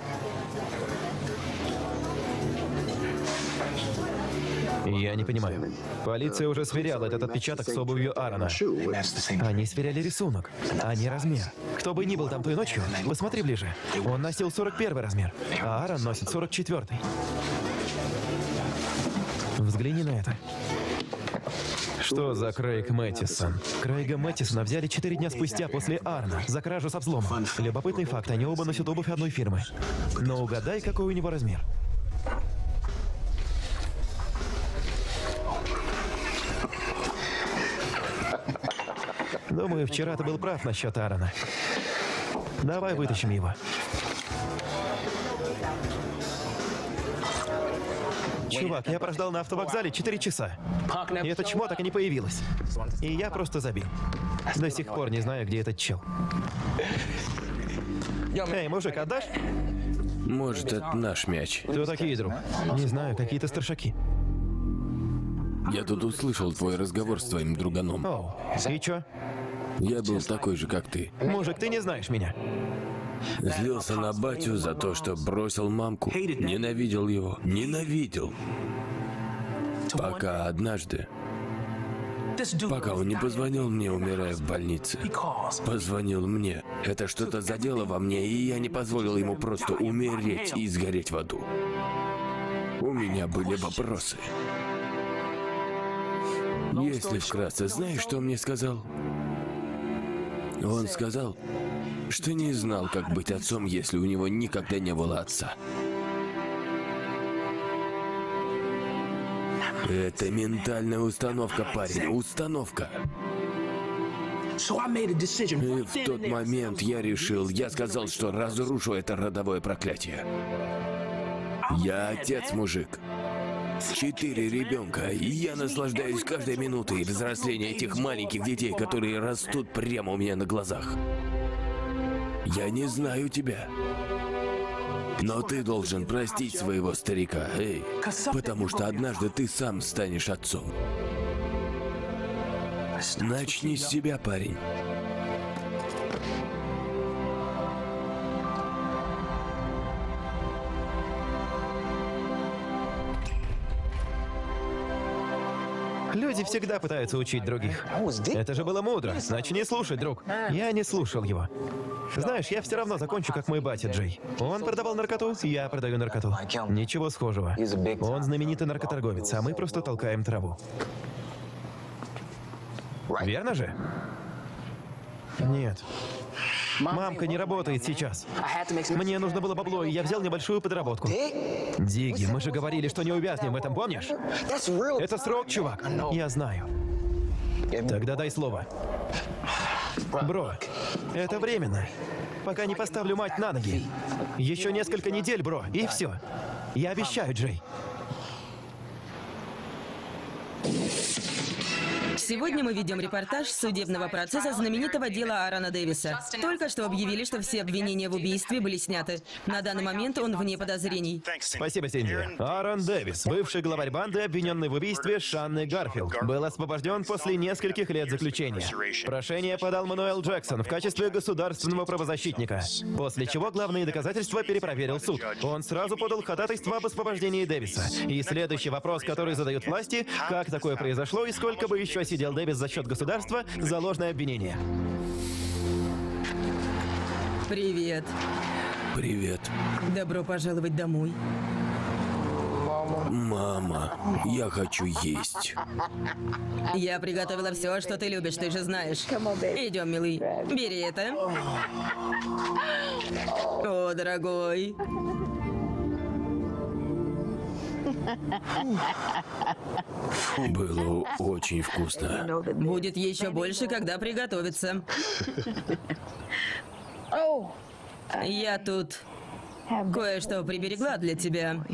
Я не понимаю. Полиция уже сверяла этот отпечаток с обувью Аарона. Они сверяли рисунок, а не размер. Кто бы ни был там той ночью, посмотри ближе. Он носил сорок первый размер, а Аарон носит сорок четвёртый. Взгляни на это. Что за Крейг Мэттисон? Крейга Мэттисона взяли четыре дня спустя после Аарона за кражу со взломом. Любопытный факт, они оба носят обувь одной фирмы. Но угадай, какой у него размер. Думаю, вчера ты был прав насчет Аарона. Давай вытащим его. Чувак, я прождал на автовокзале четыре часа. И это чмо так и не появилось. И я просто забил. До сих пор не знаю, где этот чел. Эй, мужик, отдашь?
Может, это наш мяч.
Кто такие, друг? Не знаю, какие-то старшаки.
Я тут услышал твой разговор с твоим друганом.
Оу, и чё?
Я был такой же, как ты.
Мужик, ты не знаешь меня.
Злился на батю за то, что бросил мамку. Ненавидел его. Ненавидел. Пока однажды... Пока он не позвонил мне, умирая в больнице. Позвонил мне. Это что-то задело во мне, и я не позволил ему просто умереть и сгореть в аду. У меня были вопросы. Если вкратце, знаешь, что он мне сказал? Он сказал, что не знал, как быть отцом, если у него никогда не было отца. Это ментальная установка, парень, установка. И в тот момент я решил, я сказал, что разрушу это родовое проклятие. Я отец, мужик. Четыре ребенка, и я наслаждаюсь каждой минутой взросления этих маленьких детей, которые растут прямо у меня на глазах. Я не знаю тебя, но ты должен простить своего старика, эй, потому что однажды ты сам станешь отцом. Начни с себя, парень.
Люди всегда пытаются учить других. Это же было мудро. Начни слушать, друг. Я не слушал его. Знаешь, я все равно закончу, как мой батя Джей. Он продавал наркоту, я продаю наркоту. Ничего схожего. Он знаменитый наркоторговец, а мы просто толкаем траву. Верно же? Нет. Мамка не работает сейчас. Мне нужно было бабло, и я взял небольшую подработку. Диги, мы же говорили, что не увязнем в этом, помнишь? Это срок, чувак. Я знаю. Тогда дай слово. Бро, это временно. Пока не поставлю мать на ноги. Еще несколько недель, бро, и все. Я обещаю, Джей.
Сегодня мы ведем репортаж судебного процесса знаменитого дела Аарона Дэвиса. Только что объявили, что все обвинения в убийстве были сняты. На данный момент он вне подозрений.
Спасибо, Синди. Аарон Дэвис, бывший главарь банды, обвиненный в убийстве Шанны Гарфилд, был освобожден после нескольких лет заключения. Прошение подал Мануэл Джексон в качестве государственного правозащитника, после чего главные доказательства перепроверил суд. Он сразу подал ходатайство об освобождении Дэвиса. И следующий вопрос, который задают власти, как такое произошло и сколько бы еще сидел Дэвис за счет государства за ложное обвинение.
Привет.
Привет.
Добро пожаловать домой.
Мама, я хочу есть.
Я приготовила все, что ты любишь, ты же знаешь. Идем, милый. Бери это. О, дорогой.
Было очень вкусно.
Будет еще больше, когда приготовится. Я тут кое-что приберегла для тебя.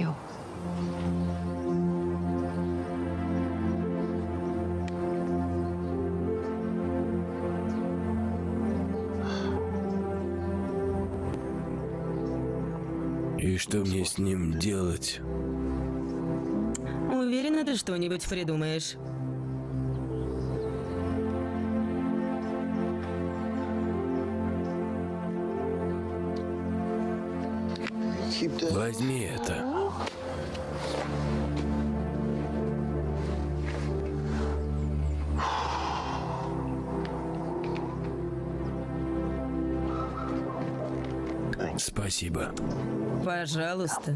И что мне с ним делать?
Уверена, ты что-нибудь придумаешь.
Возьми это. Спасибо.
Пожалуйста.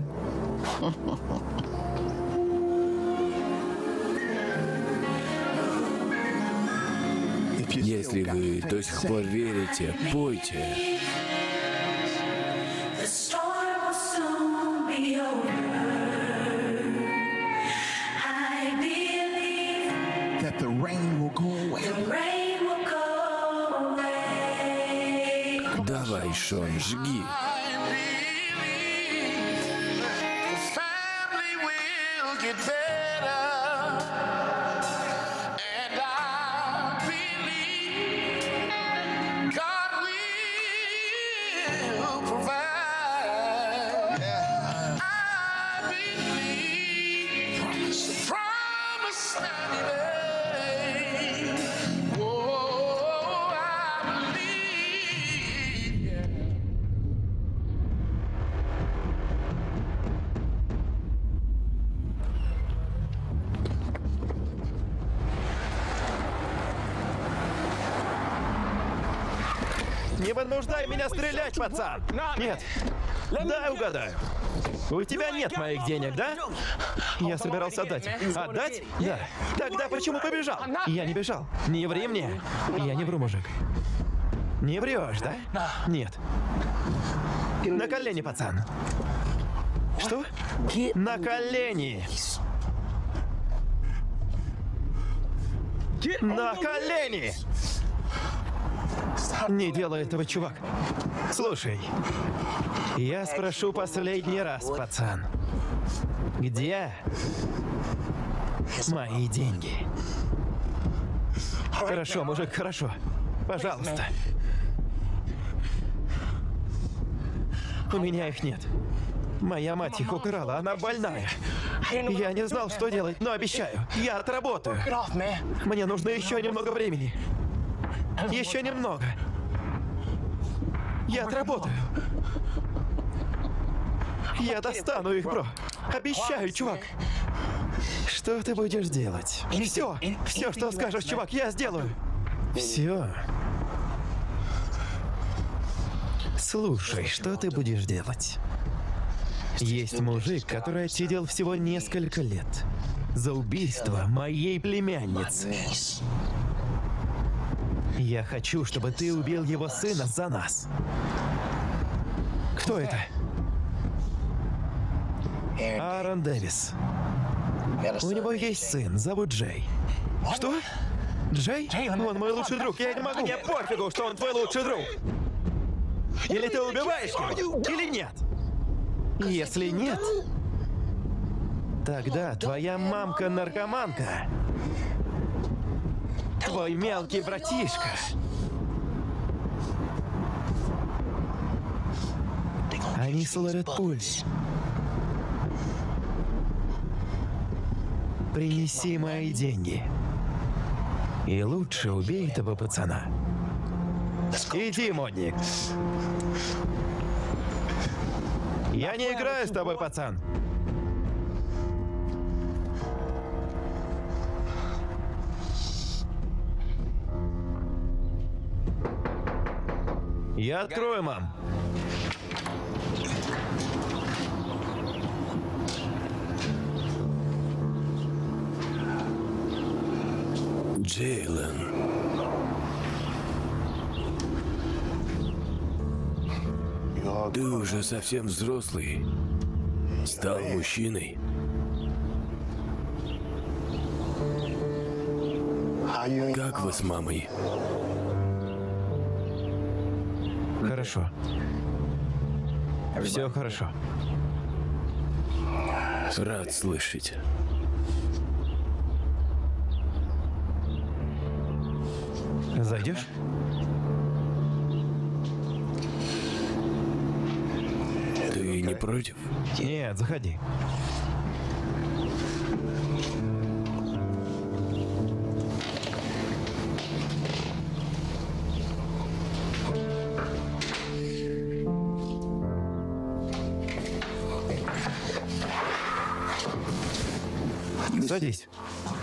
Если вы до сих пор верите, пойте. Давай, Шон, жги.
Не вынуждай меня стрелять, пацан! Нет. Дай угадаю. У тебя нет моих денег, да? Я собирался отдать. Отдать? Да. Тогда почему побежал? Я не бежал. Не ври мне. Я не вру, мужик. Не врешь, да? Нет. На колени, пацан. Что? На колени. На колени! Не делай этого, чувак. Слушай, я спрошу последний раз, пацан. Где мои деньги? Хорошо, мужик, хорошо. Пожалуйста. У меня их нет. Моя мать их украла, она больная. Я не знал, что делать, но обещаю, я отработаю. Мне нужно еще немного времени. Еще немного. Я отработаю. Я достану их, бро. Обещаю, чувак. Что ты будешь делать? Все. Все, что скажешь, чувак, я сделаю. Все. Слушай, что ты будешь делать? Есть мужик, который отсидел всего несколько лет за убийство моей племянницы. Я хочу, чтобы ты убил его сына за нас. Кто это? Аарон Дэвис. У него есть сын, зовут Джей. Что? Джей? Он мой лучший друг, я не могу. Мне пофигу, что он твой лучший друг. Или ты убиваешь его, или нет. Если нет, тогда твоя мамка-наркоманка, твой мелкий братишка, они словят пули. Принеси мои деньги. И лучше убей этого пацана. Иди, модник. Я не играю с тобой, пацан. Я открою, мам.
Джейлен. Ты уже совсем взрослый. Стал мужчиной. Как вы с мамой?
Хорошо. Все хорошо.
Рад слышать.
Зайдешь?
Ты не против?
Нет, заходи. Садись.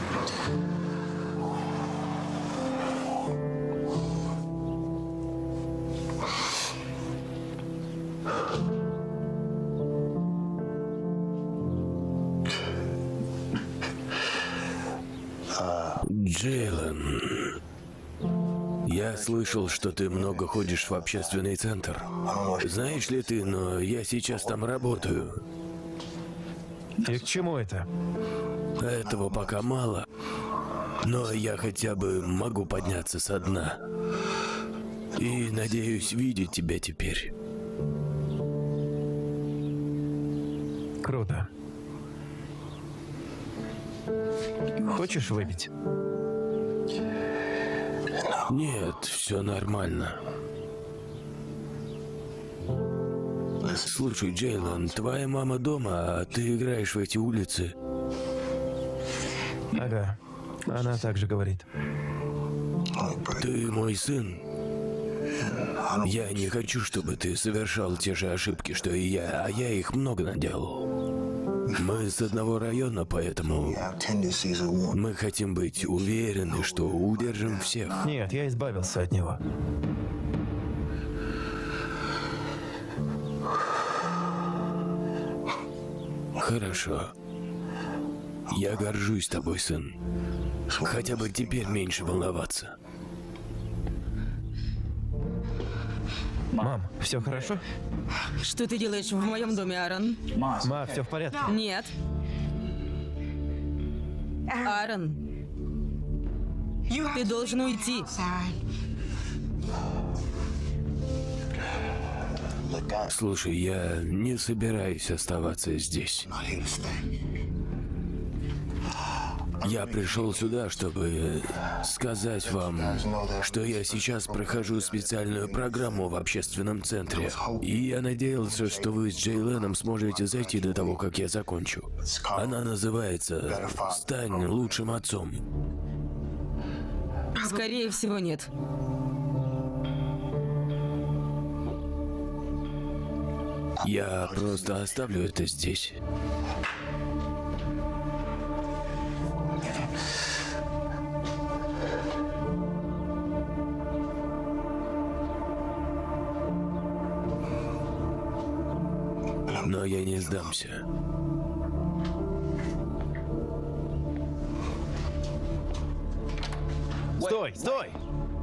Джейлен, я слышал, что ты много ходишь в общественный центр. Знаешь ли ты, но я сейчас там работаю.
И к чему это?
Этого пока мало, но я хотя бы могу подняться со дна. И надеюсь видеть тебя теперь.
Круто. Хочешь выпить?
Нет, все нормально. Слушай, Джейлен, твоя мама дома, а ты играешь в эти улицы.
Ага, она также говорит.
Ты мой сын. Я не хочу, чтобы ты совершал те же ошибки, что и я, а я их много наделал. Мы с одного района, поэтому мы хотим быть уверены, что удержим всех.
Нет, я избавился от него.
Хорошо. Я горжусь тобой, сын. Хотя бы теперь меньше волноваться.
Мам, все хорошо?
Что ты делаешь в моем доме, Аарон?
Ма, все в порядке?
Нет. Аарон, ты должен уйти.
Слушай, я не собираюсь оставаться здесь. Я пришел сюда, чтобы сказать вам, что я сейчас прохожу специальную программу в общественном центре. И я надеялся, что вы с Джейленом сможете зайти до того, как я закончу. Она называется «Стань лучшим отцом».
Скорее всего, нет.
Я просто оставлю это здесь. Но я не сдамся.
Стой, стой!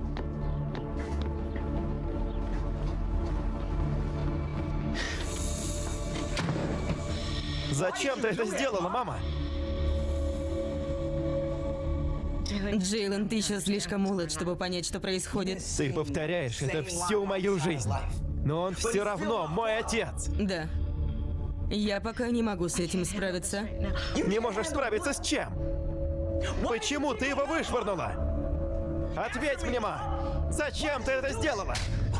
Зачем ты это сделала, мама?
Джейлен, ты еще слишком молод, чтобы понять, что происходит.
Ты повторяешь это всю мою жизнь. Но он все равно мой отец.
Да. Я пока не могу с этим справиться.
Не можешь справиться с чем? Почему ты его вышвырнула? Ответь мне, ма! Зачем ты это сделала?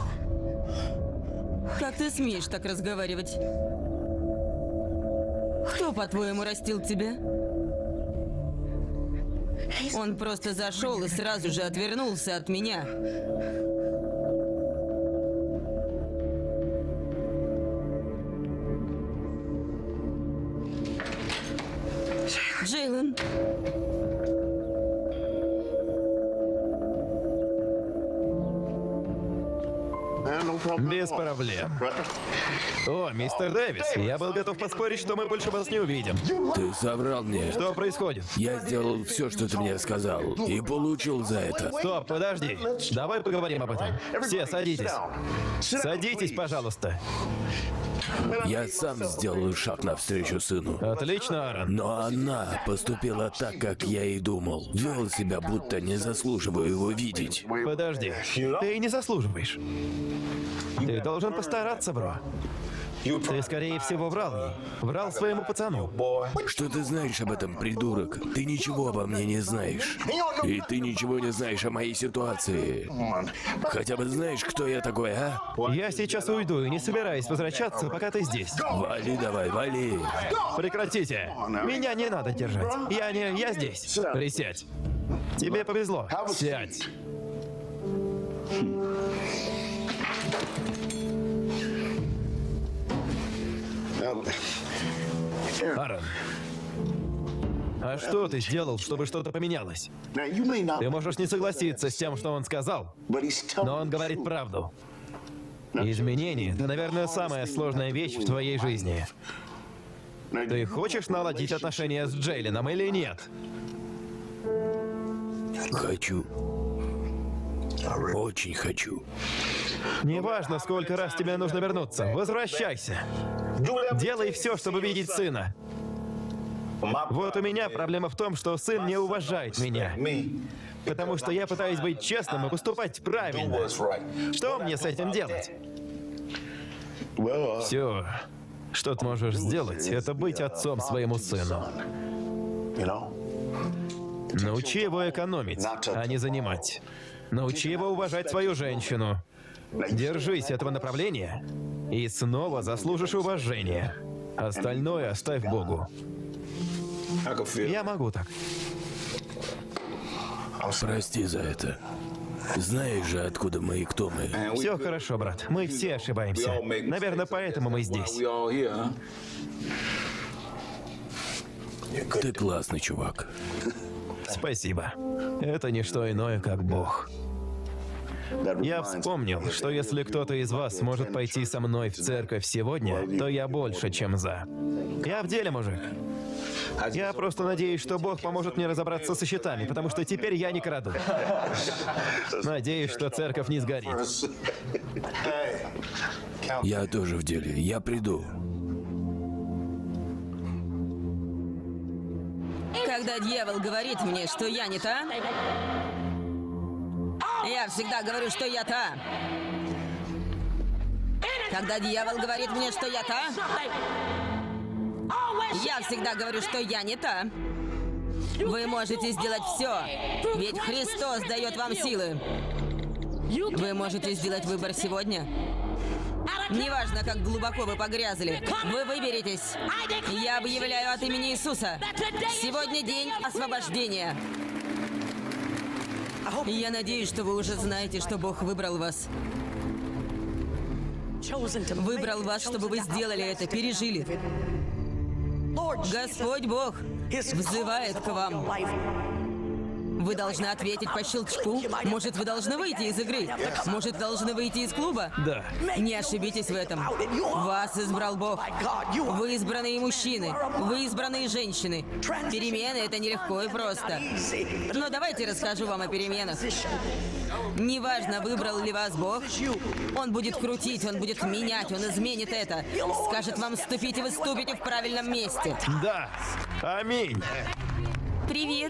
Как ты смеешь так разговаривать? Кто, по-твоему, растил тебя? Он просто зашел и сразу же отвернулся от меня. Джейлен.
Без проблем. О, мистер Дэвис, я был готов поспорить, что мы больше вас не увидим.
Ты соврал мне.
Что происходит?
Я сделал все, что ты мне сказал, и получил за это.
Стоп, подожди. Давай поговорим об этом. Все, садитесь. Садитесь, пожалуйста.
Я сам сделал шаг навстречу сыну.
Отлично, Аарон.
Но она поступила так, как я и думал. Вел себя, будто не заслуживаю его видеть.
Подожди. Ты не заслуживаешь. Ты должен постараться, бро. Ты, скорее всего, врал ей. Врал своему пацану.
Что ты знаешь об этом, придурок? Ты ничего обо мне не знаешь. И ты ничего не знаешь о моей ситуации. Хотя бы знаешь, кто я такой, а?
Я сейчас уйду и не собираюсь возвращаться, пока ты здесь.
Вали давай, вали.
Прекратите. Меня не надо держать. Я не... Я здесь. Присядь. Тебе повезло. Сядь. Аарон, а что ты сделал, чтобы что-то поменялось? Ты можешь не согласиться с тем, что он сказал, но он говорит правду. Изменения — это, наверное, самая сложная вещь в твоей жизни. Ты хочешь наладить отношения с Джейленом или нет?
Хочу. Очень хочу.
Неважно, сколько раз тебе нужно вернуться, возвращайся. Делай все, чтобы видеть сына. Вот у меня проблема в том, что сын не уважает меня. Потому что я пытаюсь быть честным и поступать правильно. Что мне с этим делать? Все, что ты можешь сделать, это быть отцом своему сыну. Научи его экономить, а не занимать. Научи его уважать свою женщину. Держись этого направления, и снова заслужишь уважение. Остальное оставь Богу. Я могу так.
Прости за это. Знаешь же, откуда мы и кто мы.
Все хорошо, брат. Мы все ошибаемся. Наверное, поэтому мы здесь.
Ты классный чувак.
Спасибо. Это не что иное, как Бог. Я вспомнил, что если кто-то из вас может пойти со мной в церковь сегодня, то я больше, чем за. Я в деле, мужик. Я просто надеюсь, что Бог поможет мне разобраться со счетами, потому что теперь я не краду. Надеюсь, что церковь не сгорит.
Я тоже в деле. Я приду.
Когда дьявол говорит мне, что я не та, я всегда говорю, что я та. Когда дьявол говорит мне, что я та, я всегда говорю, что я не та. Вы можете сделать все, ведь Христос дает вам силы. Вы можете сделать выбор сегодня. Неважно, как глубоко вы погрязли, вы выберетесь. Я объявляю от имени Иисуса. Сегодня день освобождения. Я надеюсь, что вы уже знаете, что Бог выбрал вас. Выбрал вас, чтобы вы сделали это, пережили. Господь Бог взывает к вам. Вы должны ответить по щелчку. Может, вы должны выйти из игры? Может, должны выйти из клуба?
Да.
Не ошибитесь в этом. Вас избрал Бог. Вы избранные мужчины. Вы избранные женщины. Перемены — это нелегко и просто. Но давайте расскажу вам о переменах. Неважно, выбрал ли вас Бог, Он будет крутить, Он будет менять, Он изменит это. Скажет вам вступить, и вы вступите в правильном месте.
Да. Аминь.
Привет.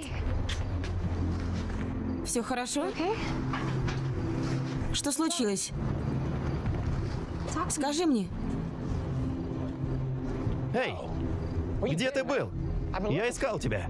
Все хорошо? Что случилось? Скажи мне.
Эй, где ты был? Я искал тебя.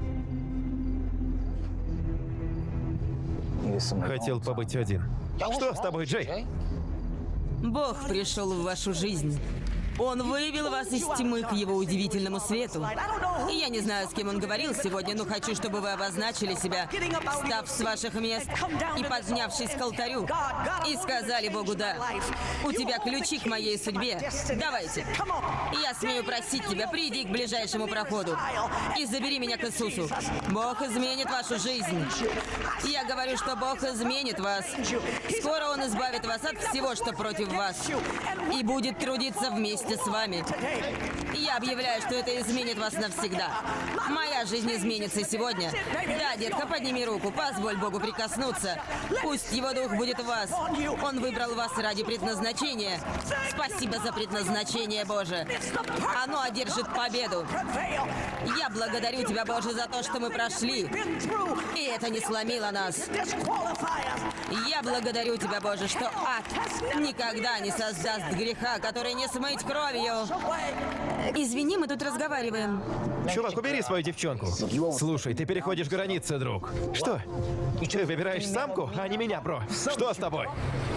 Хотел побыть один. Что с тобой, Джей?
Бог пришел в вашу жизнь. Он вывел вас из тьмы к Его удивительному свету. И я не знаю, с кем Он говорил сегодня, но хочу, чтобы вы обозначили себя, встав с ваших мест и поднявшись к алтарю, и сказали Богу «Да». У тебя ключи к моей судьбе. Давайте. Я смею просить тебя, приди к ближайшему проходу и забери меня к Иисусу. Бог изменит вашу жизнь. Я говорю, что Бог изменит вас. Скоро Он избавит вас от всего, что против вас, и будет трудиться вместе с вами. Я объявляю, что это изменит вас навсегда. Моя жизнь изменится сегодня. Да, детка, подними руку, позволь Богу прикоснуться. Пусть Его Дух будет в вас. Он выбрал вас ради предназначения. Спасибо за предназначение, Боже. Оно одержит победу. Я благодарю Тебя, Боже, за то, что мы прошли. И это не сломило нас. Я благодарю тебя, Боже, что ад никогда не создаст греха, который не смыть кровью. Извини, мы тут разговариваем.
Чувак, убери свою девчонку. Слушай, ты переходишь границы, друг. Что? Ты выбираешь самку, а не меня, бро. Что с тобой?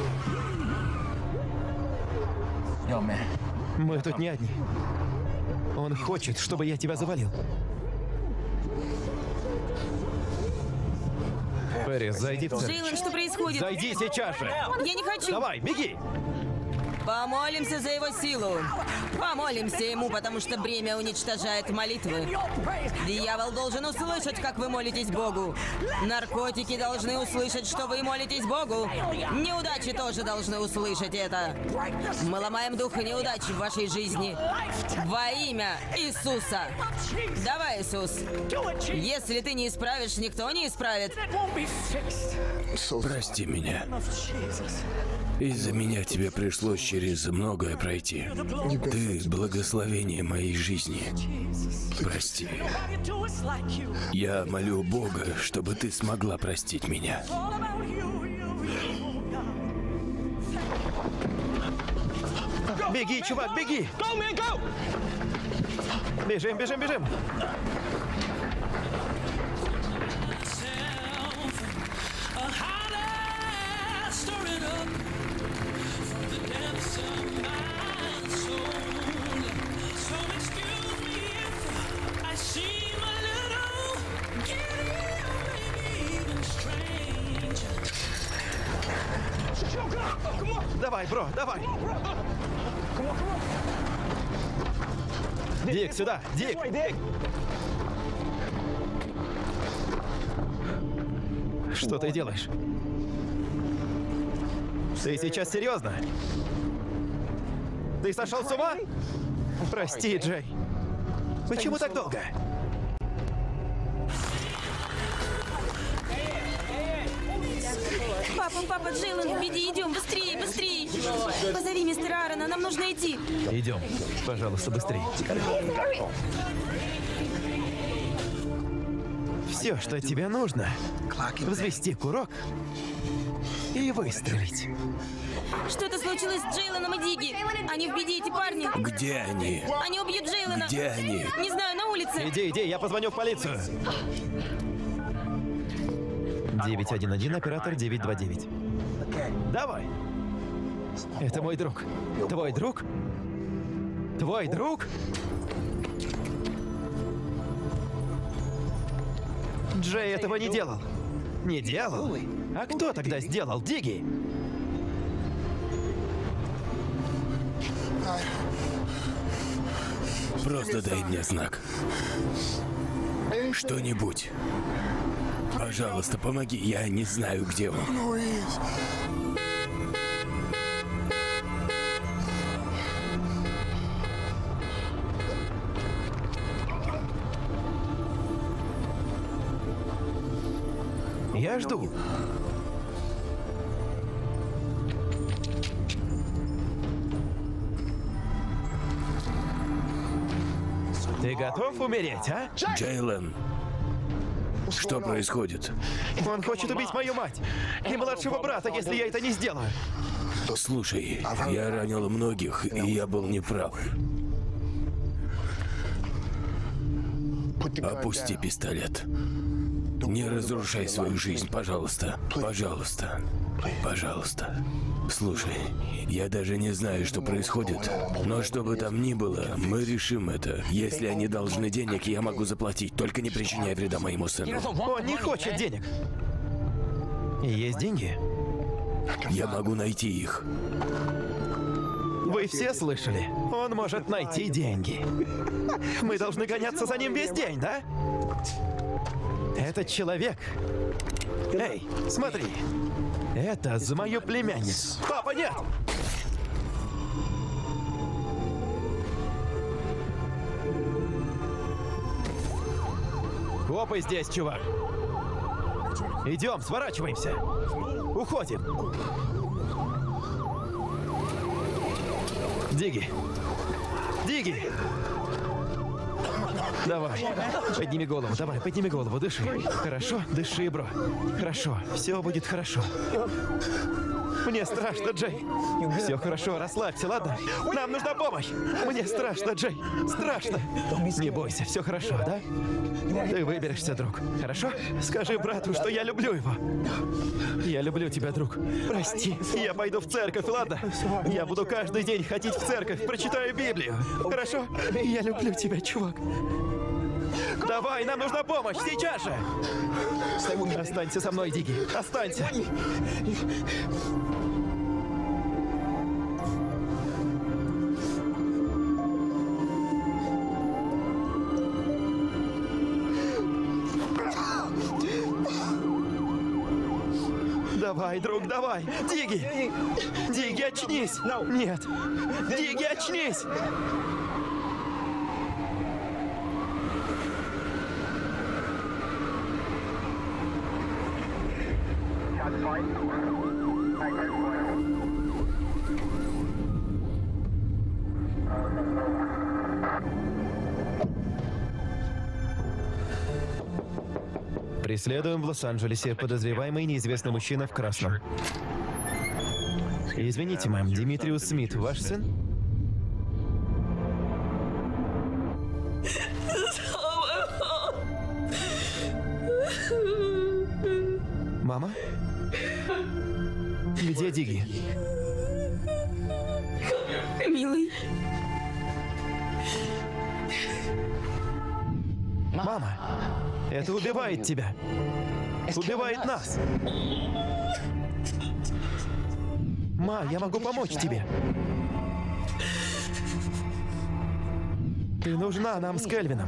Мы тут не одни. Он хочет, чтобы я тебя завалил. Пэрис, зайди в церковь.
Джейлен, что происходит?
Зайди сейчас же.
Я не хочу.
Давай, беги.
Помолимся за его силу. Помолимся ему, потому что бремя уничтожает молитвы. Дьявол должен услышать, как вы молитесь Богу. Наркотики должны услышать, что вы молитесь Богу. Неудачи тоже должны услышать это. Мы ломаем дух неудачи в вашей жизни. Во имя Иисуса. Давай, Иисус. Если ты не исправишь, никто не исправит.
Прости меня. Из-за меня тебе пришлось через многое пройти. Ты — благословение моей жизни. Прости. Я молю Бога, чтобы ты смогла простить меня.
Беги, чувак, беги! Бежим, бежим, бежим! Давай, бро, давай! Дик, сюда! Дик! Что ты делаешь? Ты сейчас серьезно? Ты сошел с ума? Прости, Джей. Почему так долго?
Папа, папа, Джейлен, в беде, идем, быстрее, быстрее. Позови мистера Аарона, нам нужно идти.
Идем, пожалуйста, быстрее. Все, что тебе нужно, взвести курок и выстрелить.
Что-то случилось с Джейленом и Диги. Они в беде, эти парни.
Где они?
Они убьют Джейлена.
Где они?
Не знаю, на улице.
Иди, иди, я позвоню в полицию. девять один один, оператор девять два девять. Давай. Это мой друг. Твой друг? Твой друг? Джей этого не делал. Не делал? А кто тогда сделал? Диги?
Просто дай мне знак. Что-нибудь. Пожалуйста, помоги. Я не знаю, где он.
Я жду. Ты готов умереть, а?
Джейлен, что происходит?
Он хочет убить мою мать и младшего брата, если я это не сделаю.
Слушай, я ранил многих, и я был неправ. Опусти пистолет. Не разрушай свою жизнь, пожалуйста. Пожалуйста. Пожалуйста. Слушай, я даже не знаю, что происходит, но что бы там ни было, мы решим это. Если они должны денег, я могу заплатить, только не причиняй вреда моему сыну.
Он не хочет денег. Есть деньги?
Я могу найти их.
Вы все слышали? Он может найти деньги. Мы должны гоняться за ним весь день, да? Этот человек... Эй, смотри. Это за мою племянницу. Папа, нет! Копы здесь, чувак. Идем, сворачиваемся. Уходим. Диги. Диги. Давай, подними голову, давай, подними голову, дыши. Хорошо? Дыши, бро. Хорошо, все будет хорошо. Мне страшно, Джей. Все хорошо, расслабься, ладно? Нам нужна помощь. Мне страшно, Джей. Страшно. Не бойся, все хорошо, да? Ты выберешься, друг. Хорошо? Скажи брату, что я люблю его. Я люблю тебя, друг. Прости, я пойду в церковь, ладно? Я буду каждый день ходить в церковь, прочитаю Библию. Хорошо? Я люблю тебя, чувак. Давай, нам нужна помощь, сейчас же! Останься со мной, Диги. Останься. Давай, друг, давай! Диги! Диги, очнись! Нет! Диги, очнись! Преследуем в Лос-Анджелесе. Подозреваемый неизвестный мужчина в красном. Извините, мэм, Димитриус Смит, ваш сын? Мама? Где Диги?
Милый.
Мама, это убивает тебя. Убивает нас. Ма, я могу помочь тебе. Ты нужна нам с Кельвином.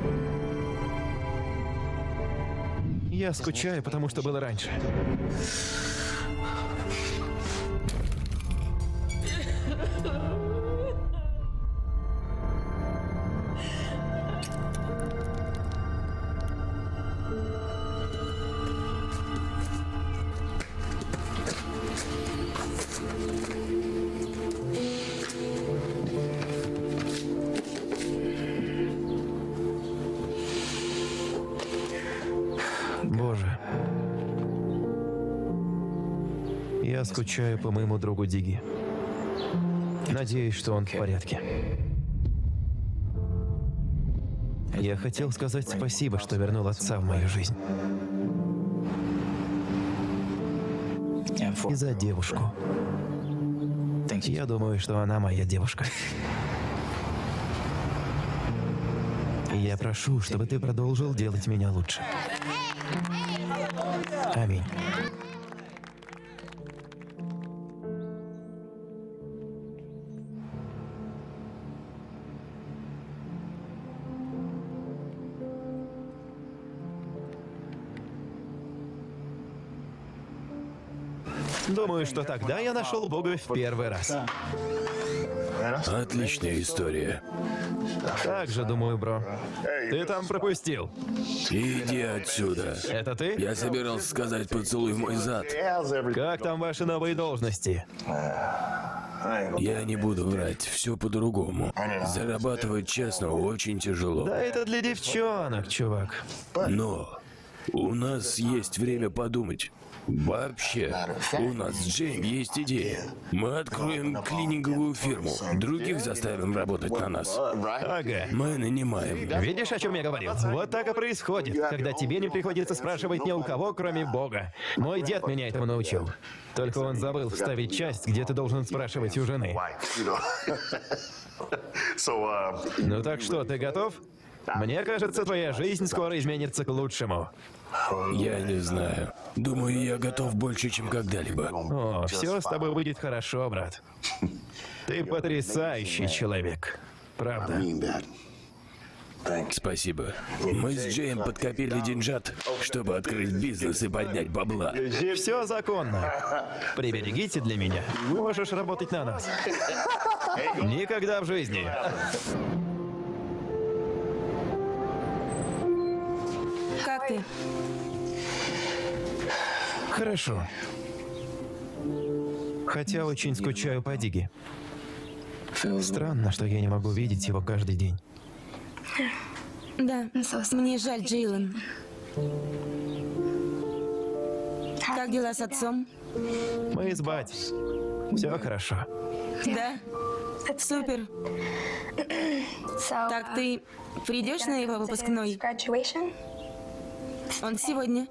Я скучаю, потому что было раньше. Боже. Я скучаю по моему другу Диги. Надеюсь, что он в порядке. Я хотел сказать спасибо, что вернул отца в мою жизнь. И за девушку. Я думаю, что она моя девушка. И я прошу, чтобы ты продолжил делать меня лучше. Аминь. Думаю, что тогда я нашел Бога в первый раз.
Отличная история.
Так же думаю, бро. Ты там пропустил.
Иди отсюда.
Это ты?
Я собирался сказать поцелуй в мой зад.
Как там ваши новые должности?
Я не буду врать, все по-другому. Зарабатывать честно очень тяжело.
Да это для девчонок, чувак.
Но у нас есть время подумать. Вообще, у нас с Джейм есть идея. Мы откроем клининговую фирму. Других заставим работать на нас.
Ага.
Мы нанимаем.
Видишь, о чем я говорил? Вот так и происходит, когда тебе не приходится спрашивать ни у кого, кроме Бога. Мой дед меня этому научил. Только он забыл вставить часть, где ты должен спрашивать у жены. Ну так что, ты готов? Мне кажется, твоя жизнь скоро изменится к лучшему.
Я не знаю. Думаю, я готов больше, чем когда-либо.
О, все с тобой будет хорошо, брат. Ты потрясающий человек. Правда.
Спасибо. Мы с Джейм подкопили деньжат, чтобы открыть бизнес и поднять бабла.
Все законно. Приберегите для меня. Можешь работать на нас. Никогда в жизни.
Как ты?
Хорошо. Хотя очень скучаю по Диге. Странно, что я не могу видеть его каждый день.
Да, мне жаль, Джейлен. Как дела с отцом?
Мы с батей. Все хорошо.
Да? Супер. Так ты придешь на его выпускной? Он сегодня.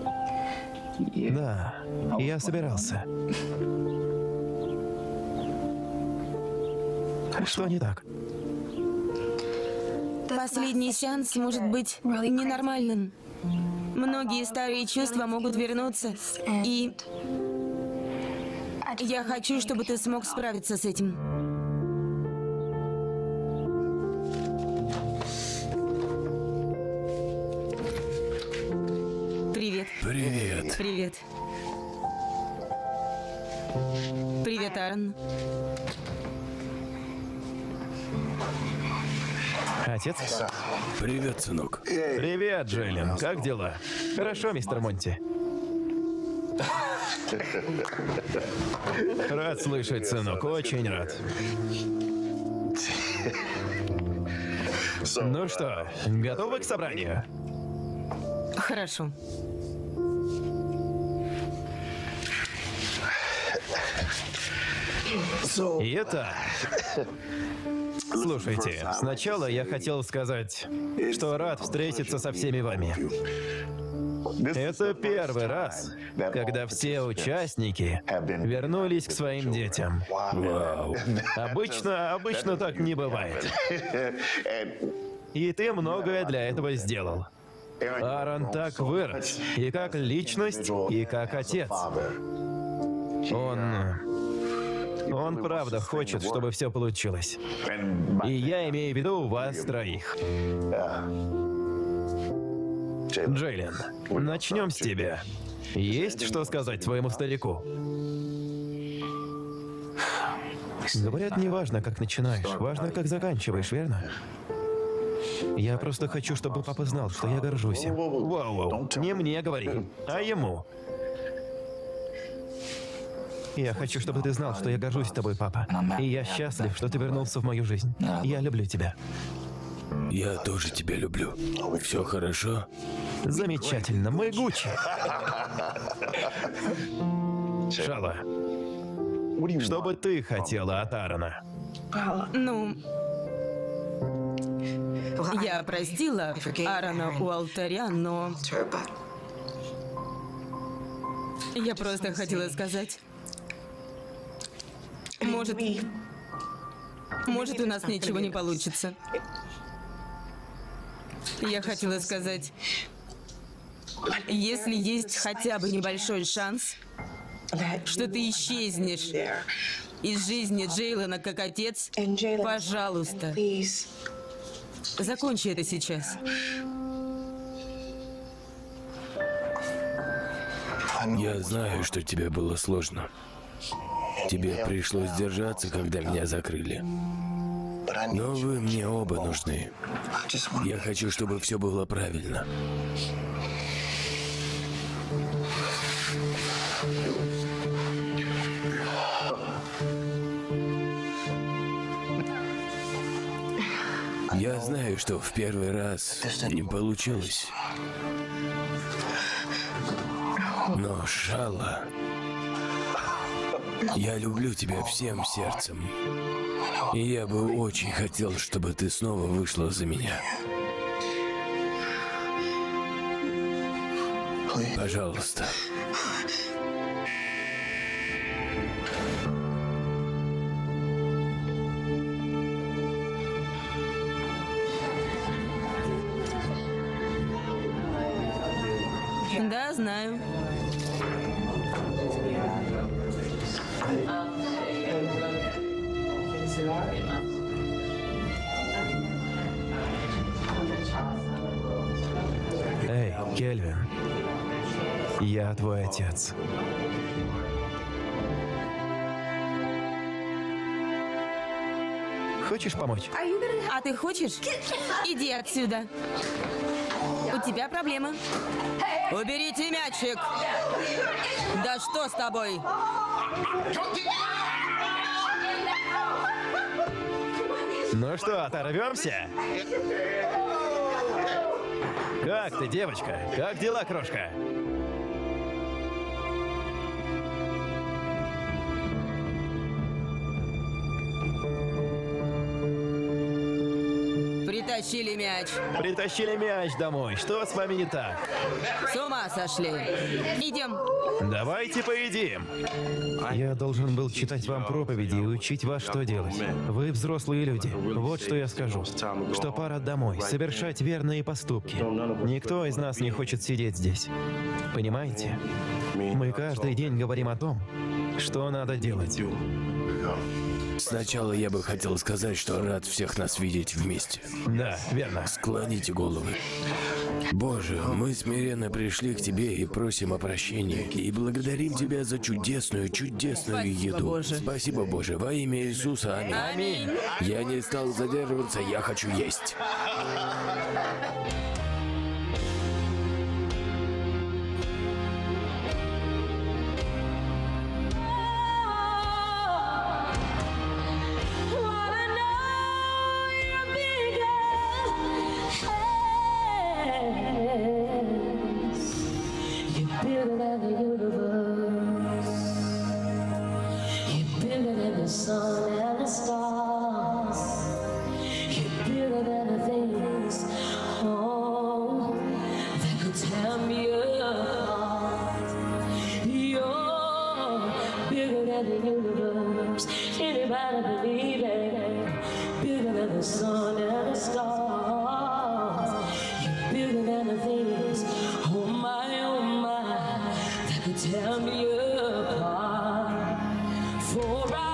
Да, я собирался. Что не так?
Последний сеанс может быть ненормальным. Многие старые чувства могут вернуться, и я хочу, чтобы ты смог справиться с этим. Привет.
Привет.
Привет. Привет, Аарон.
Отец?
Привет, сынок.
Привет, Джейлен. Как дела? Хорошо, мистер Монти. Рад слышать, сынок. Очень рад. Ну что, готовы к собранию?
Хорошо.
Итак, слушайте, сначала я хотел сказать, что рад встретиться со всеми вами. Это первый раз, когда все участники вернулись к своим детям.
Вау.
Обычно, обычно так не бывает. И ты многое для этого сделал. Аарон так вырос, и как личность, и как отец. Он... Он правда хочет, чтобы все получилось. И я имею в виду вас троих. Джейлен, начнем с тебя. Есть что сказать своему старику? Говорят, не важно, как начинаешь, важно, как заканчиваешь, верно? Я просто хочу, чтобы папа знал, что я горжусь им. Воу-воу, не мне говори, а ему. Я хочу, чтобы ты знал, что я горжусь тобой, папа. И я счастлив, что ты вернулся в мою жизнь. Я люблю тебя.
Я тоже тебя люблю. Все хорошо?
Замечательно, мы Гуччи. Шала, что бы ты хотела от Аарона?
Ну, я простила Аарона у алтаря, но... Я просто хотела сказать... Может... Может, у нас ничего не получится. Я хотела сказать... Если есть хотя бы небольшой шанс, что ты исчезнешь из жизни Джейлена как отец, пожалуйста, закончи это сейчас.
Я знаю, что тебе было сложно. Тебе пришлось держаться, когда меня закрыли. Но вы мне оба нужны. Я хочу, чтобы все было правильно. Я знаю, что в первый раз не получилось. Но, Шала, я люблю тебя всем сердцем. И я бы очень хотел, чтобы ты снова вышла за меня. Пожалуйста.
Да, знаю.
Эй, Кельвин, я твой отец. Хочешь помочь?
А ты хочешь? Иди отсюда. У тебя проблемы. Уберите мячик. Да что с тобой?
Ну что, оторвемся? Как ты, девочка? Как дела, крошка?
Притащили мяч.
Притащили мяч домой. Что с вами не так?
С ума сошли. Идем.
Давайте поедим. Я должен был читать вам проповеди и учить вас, что делать. Вы взрослые люди. Вот что я скажу. Что пора домой, совершать верные поступки. Никто из нас не хочет сидеть здесь. Понимаете? Мы каждый день говорим о том, что надо делать.
Сначала я бы хотел сказать, что рад всех нас видеть вместе.
Да, верно.
Склоните головы. Боже, мы смиренно пришли к Тебе и просим о прощении. И благодарим Тебя за чудесную, чудесную
Спасибо,
еду.
Боже.
Спасибо, Боже. Во имя Иисуса. Аминь.
Аминь.
Я не стал задерживаться, я хочу есть.
Sun and the stars, you're bigger than the things, oh, that could tear me apart. You're bigger than the universe. Anybody believe it? Bigger than the sun and the stars. You're bigger than the things, oh my, oh my, that could tear me apart. For I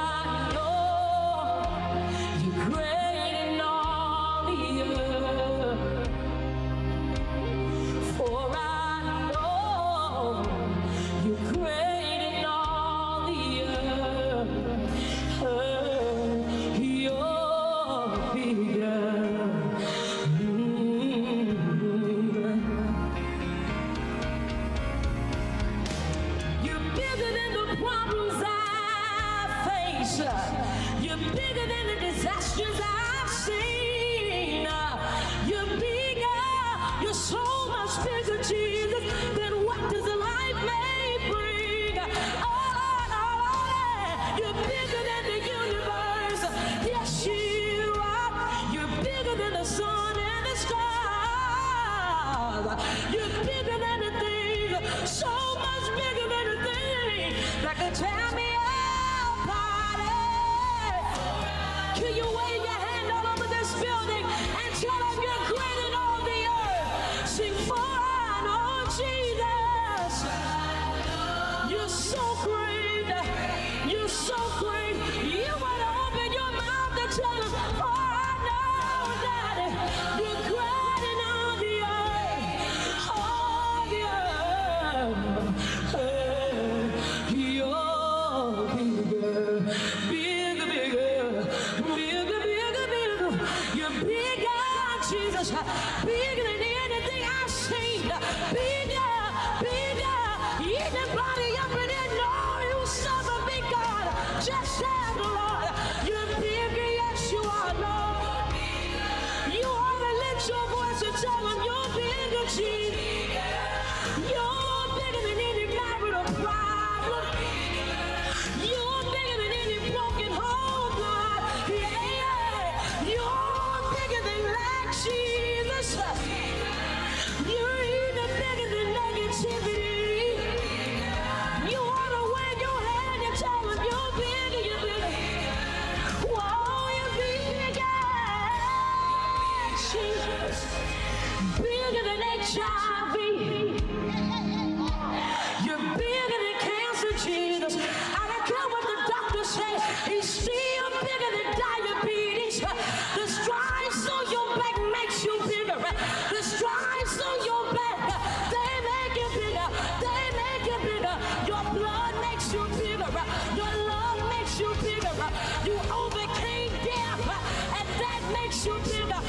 you bigger.